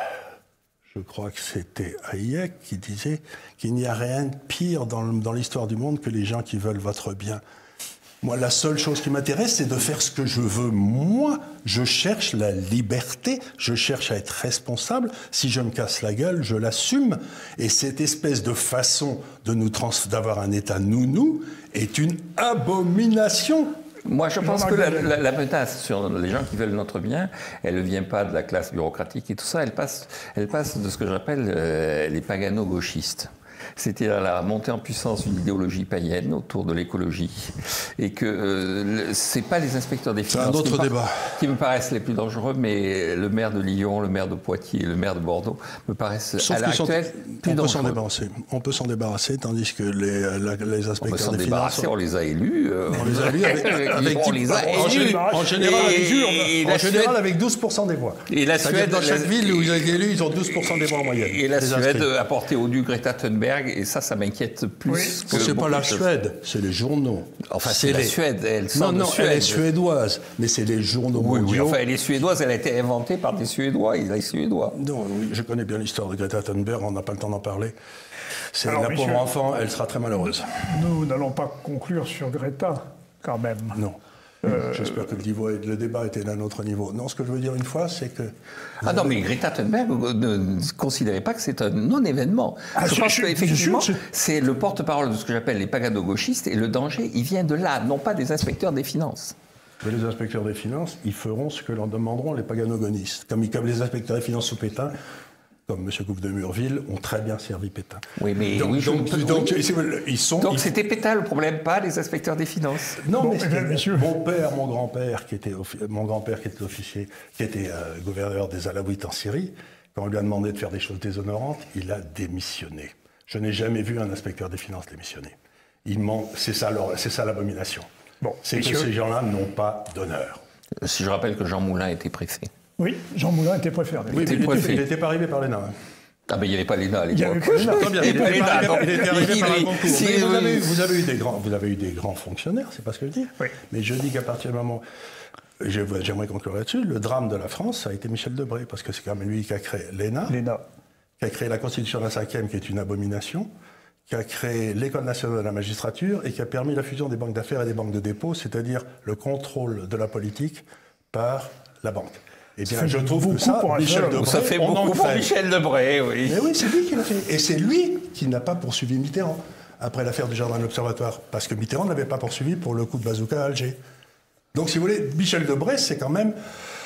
je crois que c'était Hayek, qui disait qu'il n'y a rien de pire dans, le- dans l'histoire du monde que les gens qui veulent votre bien. Moi, la seule chose qui m'intéresse, c'est de faire ce que je veux. Moi, je cherche la liberté, je cherche à être responsable. Si je me casse la gueule, je l'assume. Et cette espèce de façon de nous trans- d'avoir un État nounou est une abomination. Moi, je pense Jean-Marc que la, Goldel. la- la menace sur les gens qui veulent notre bien, elle ne vient pas de la classe bureaucratique et tout ça, elle passe, elle passe de ce que j'appelle euh, les pagano-gauchistes. C'était la montée en puissance d'une idéologie païenne autour de l'écologie. Et que euh, c'est pas les inspecteurs des C'est finances un autre qui, me par- débat. qui me paraissent les plus dangereux, mais le maire de Lyon, le maire de Poitiers, le maire de Bordeaux me paraissent Sauf à l'heure qu'ils sont- actuelle plus on peut s'en dangereux. débarrasser. On peut s'en débarrasser, tandis que les, la- les On peut inspecteurs s'en des finances... débarrasser, on les a élus. euh, On les a vus avec, avec on dix- les a en, élus. gé- en général, Et- avec, et en la général Suède- avec douze pour cent des voix. Et la C'est-à-dire Suède, dans chaque la- ville où ils ont été élus, ils ont douze pour cent des voix en moyenne. Et la les Suède inscrits. a porté au nu Greta Thunberg, et ça, ça m'inquiète plus Oui. que C'est pas beaucoup la de choses. Suède, c'est les journaux. Enfin, c'est la les- Suède, elle sort Non, de non, Suède. elle est suédoise, mais c'est les journaux Oui, oui, mondiaux. enfin, elle est suédoise, elle a été inventée par des Suédois, et les Suédois. Non, oui, je connais bien l'histoire de Greta Thunberg, on n'a pas le temps d'en parler. C'est Alors, la messieurs- pauvre enfant, elle sera très malheureuse. Nous n'allons pas conclure sur Greta, quand même. Non. J'espère que le, niveau- le débat était d'un autre niveau. Non, ce que je veux dire une fois, c'est que... Ah non, mais Greta Thunberg ne ne considérez pas que c'est un non-événement. Ah, je je- pense je- qu'effectivement, je- je- c'est le porte-parole de ce que j'appelle les pagano-gauchistes, et le danger, il vient de là, non pas des inspecteurs des finances. Mais les inspecteurs des finances, ils feront ce que leur demanderont les paganogonistes. Comme, comme les inspecteurs des finances sous Pétain, comme M. Coupe de Murville, ont très bien servi Pétain. Oui, mais Donc, oui, je- donc, oui. donc, ils sont... Donc ils- c'était Pétain le problème, pas les inspecteurs des finances. Non, Bon, mais eh c'était- bien, messieurs. mon père, mon grand-père, qui était offi- mon grand-père qui était officier, qui était euh, gouverneur des Alaouites en Syrie, quand on lui a demandé de faire des choses déshonorantes, il a démissionné. Je n'ai jamais vu un inspecteur des finances démissionner. Il manque, c'est ça, leur- c'est ça l'abomination. Bon, c'est que messieurs. ces gens-là n'ont pas d'honneur. Si je rappelle que Jean Moulin était préfet. Oui, Jean Moulin était préféré. Oui, mais il préfet. était- il n'était pas arrivé par les nains. hein. Ah ben il n'y avait pas l'E N A à Il y avait l'époque. pas l'E N A. Très bien, il Et pas était les arrivé- dates, il était donc, arrivé il- par un il- concours. si- Mais vous, avez, eu- vous, avez eu des grands, vous avez eu des grands fonctionnaires, c'est pas ce que je dis. Oui. Mais je dis qu'à partir du moment... je- J'aimerais conclure là-dessus. Le drame de la France, ça a été Michel Debré, parce que c'est quand même lui qui a créé l'E N A, L'E N A. qui a créé la Constitution de la cinquième, qui est une abomination, qui a créé l'École nationale de la magistrature et qui a permis la fusion des banques d'affaires et des banques de dépôt, c'est-à-dire le contrôle de la politique par la banque. Eh bien, fait je trouve beaucoup que ça, pour un Michel seul homme. Debré, Ça fait on en beaucoup pour crève. Michel Debré, oui. Mais oui, c'est lui qui l'a fait. Et c'est lui qui n'a pas poursuivi Mitterrand après l'affaire du Jardin de l'Observatoire. Parce que Mitterrand ne l'avait pas poursuivi pour le coup de bazooka à Alger. Donc, si vous voulez, Michel Debré, c'est quand même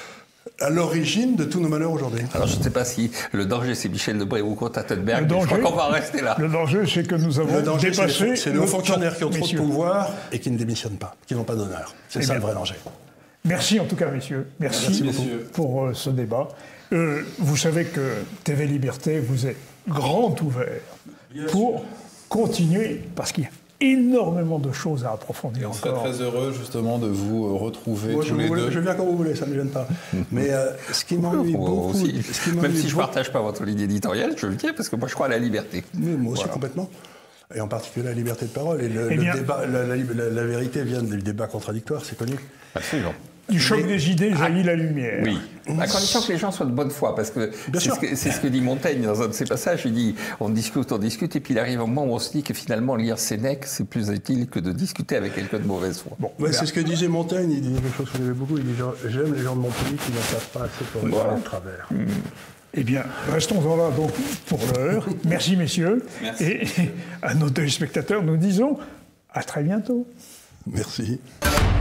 à l'origine de tous nos malheurs aujourd'hui. Alors je ne sais pas si le danger c'est Michel Debré ou Conta Thunberg, mais je crois qu'on va en rester là. Le danger c'est que nous avons Le danger, dépassé... c'est nos fonctionnaires qui ont trop de messieurs. pouvoir et qui ne démissionnent pas, qui n'ont pas d'honneur. C'est Eh ça bien, le vrai danger. Merci en tout cas, messieurs. Merci, Merci, messieurs. pour euh, ce débat. Euh, vous savez que T V Liberté vous est grand ouvert pour continuer, parce qu'il y a énormément de choses à approfondir On serait encore. très heureux justement de vous euh, retrouver Moi, tous je, les vous- deux. je viens quand vous voulez, ça ne me gêne pas. Mais euh, ce qui m'ennuie Moi beaucoup... aussi. ce qui Même m'ennuie si je ne beaucoup- partage pas votre ligne éditoriale, je le dis parce que moi je crois à la liberté. Oui, moi aussi Voilà. complètement. Et en particulier la liberté de parole. Et le, Eh le bien- débat, la, la- la- la vérité vient du débat contradictoire, c'est connu. Absolument. Du choc des idées jaillit la lumière. Oui, à condition que les gens soient de bonne foi, parce que c'est sûr. ce que, c'est ce que dit Montaigne dans un de ses passages. Il dit on discute, on discute, et puis il arrive un moment où on se dit que finalement lire Sénèque, c'est plus utile que de discuter avec quelqu'un de mauvaise foi. Bon, Ouais, c'est ce que disait Montaigne, il disait quelque chose que j'aimais beaucoup, il dit genre, j'aime les gens de mon pays qui n'en savent pas assez pour regarder le travers. eh bien, restons-en là donc pour l'heure. Merci messieurs. Merci. Et à nos téléspectateurs, nous disons à très bientôt. Merci.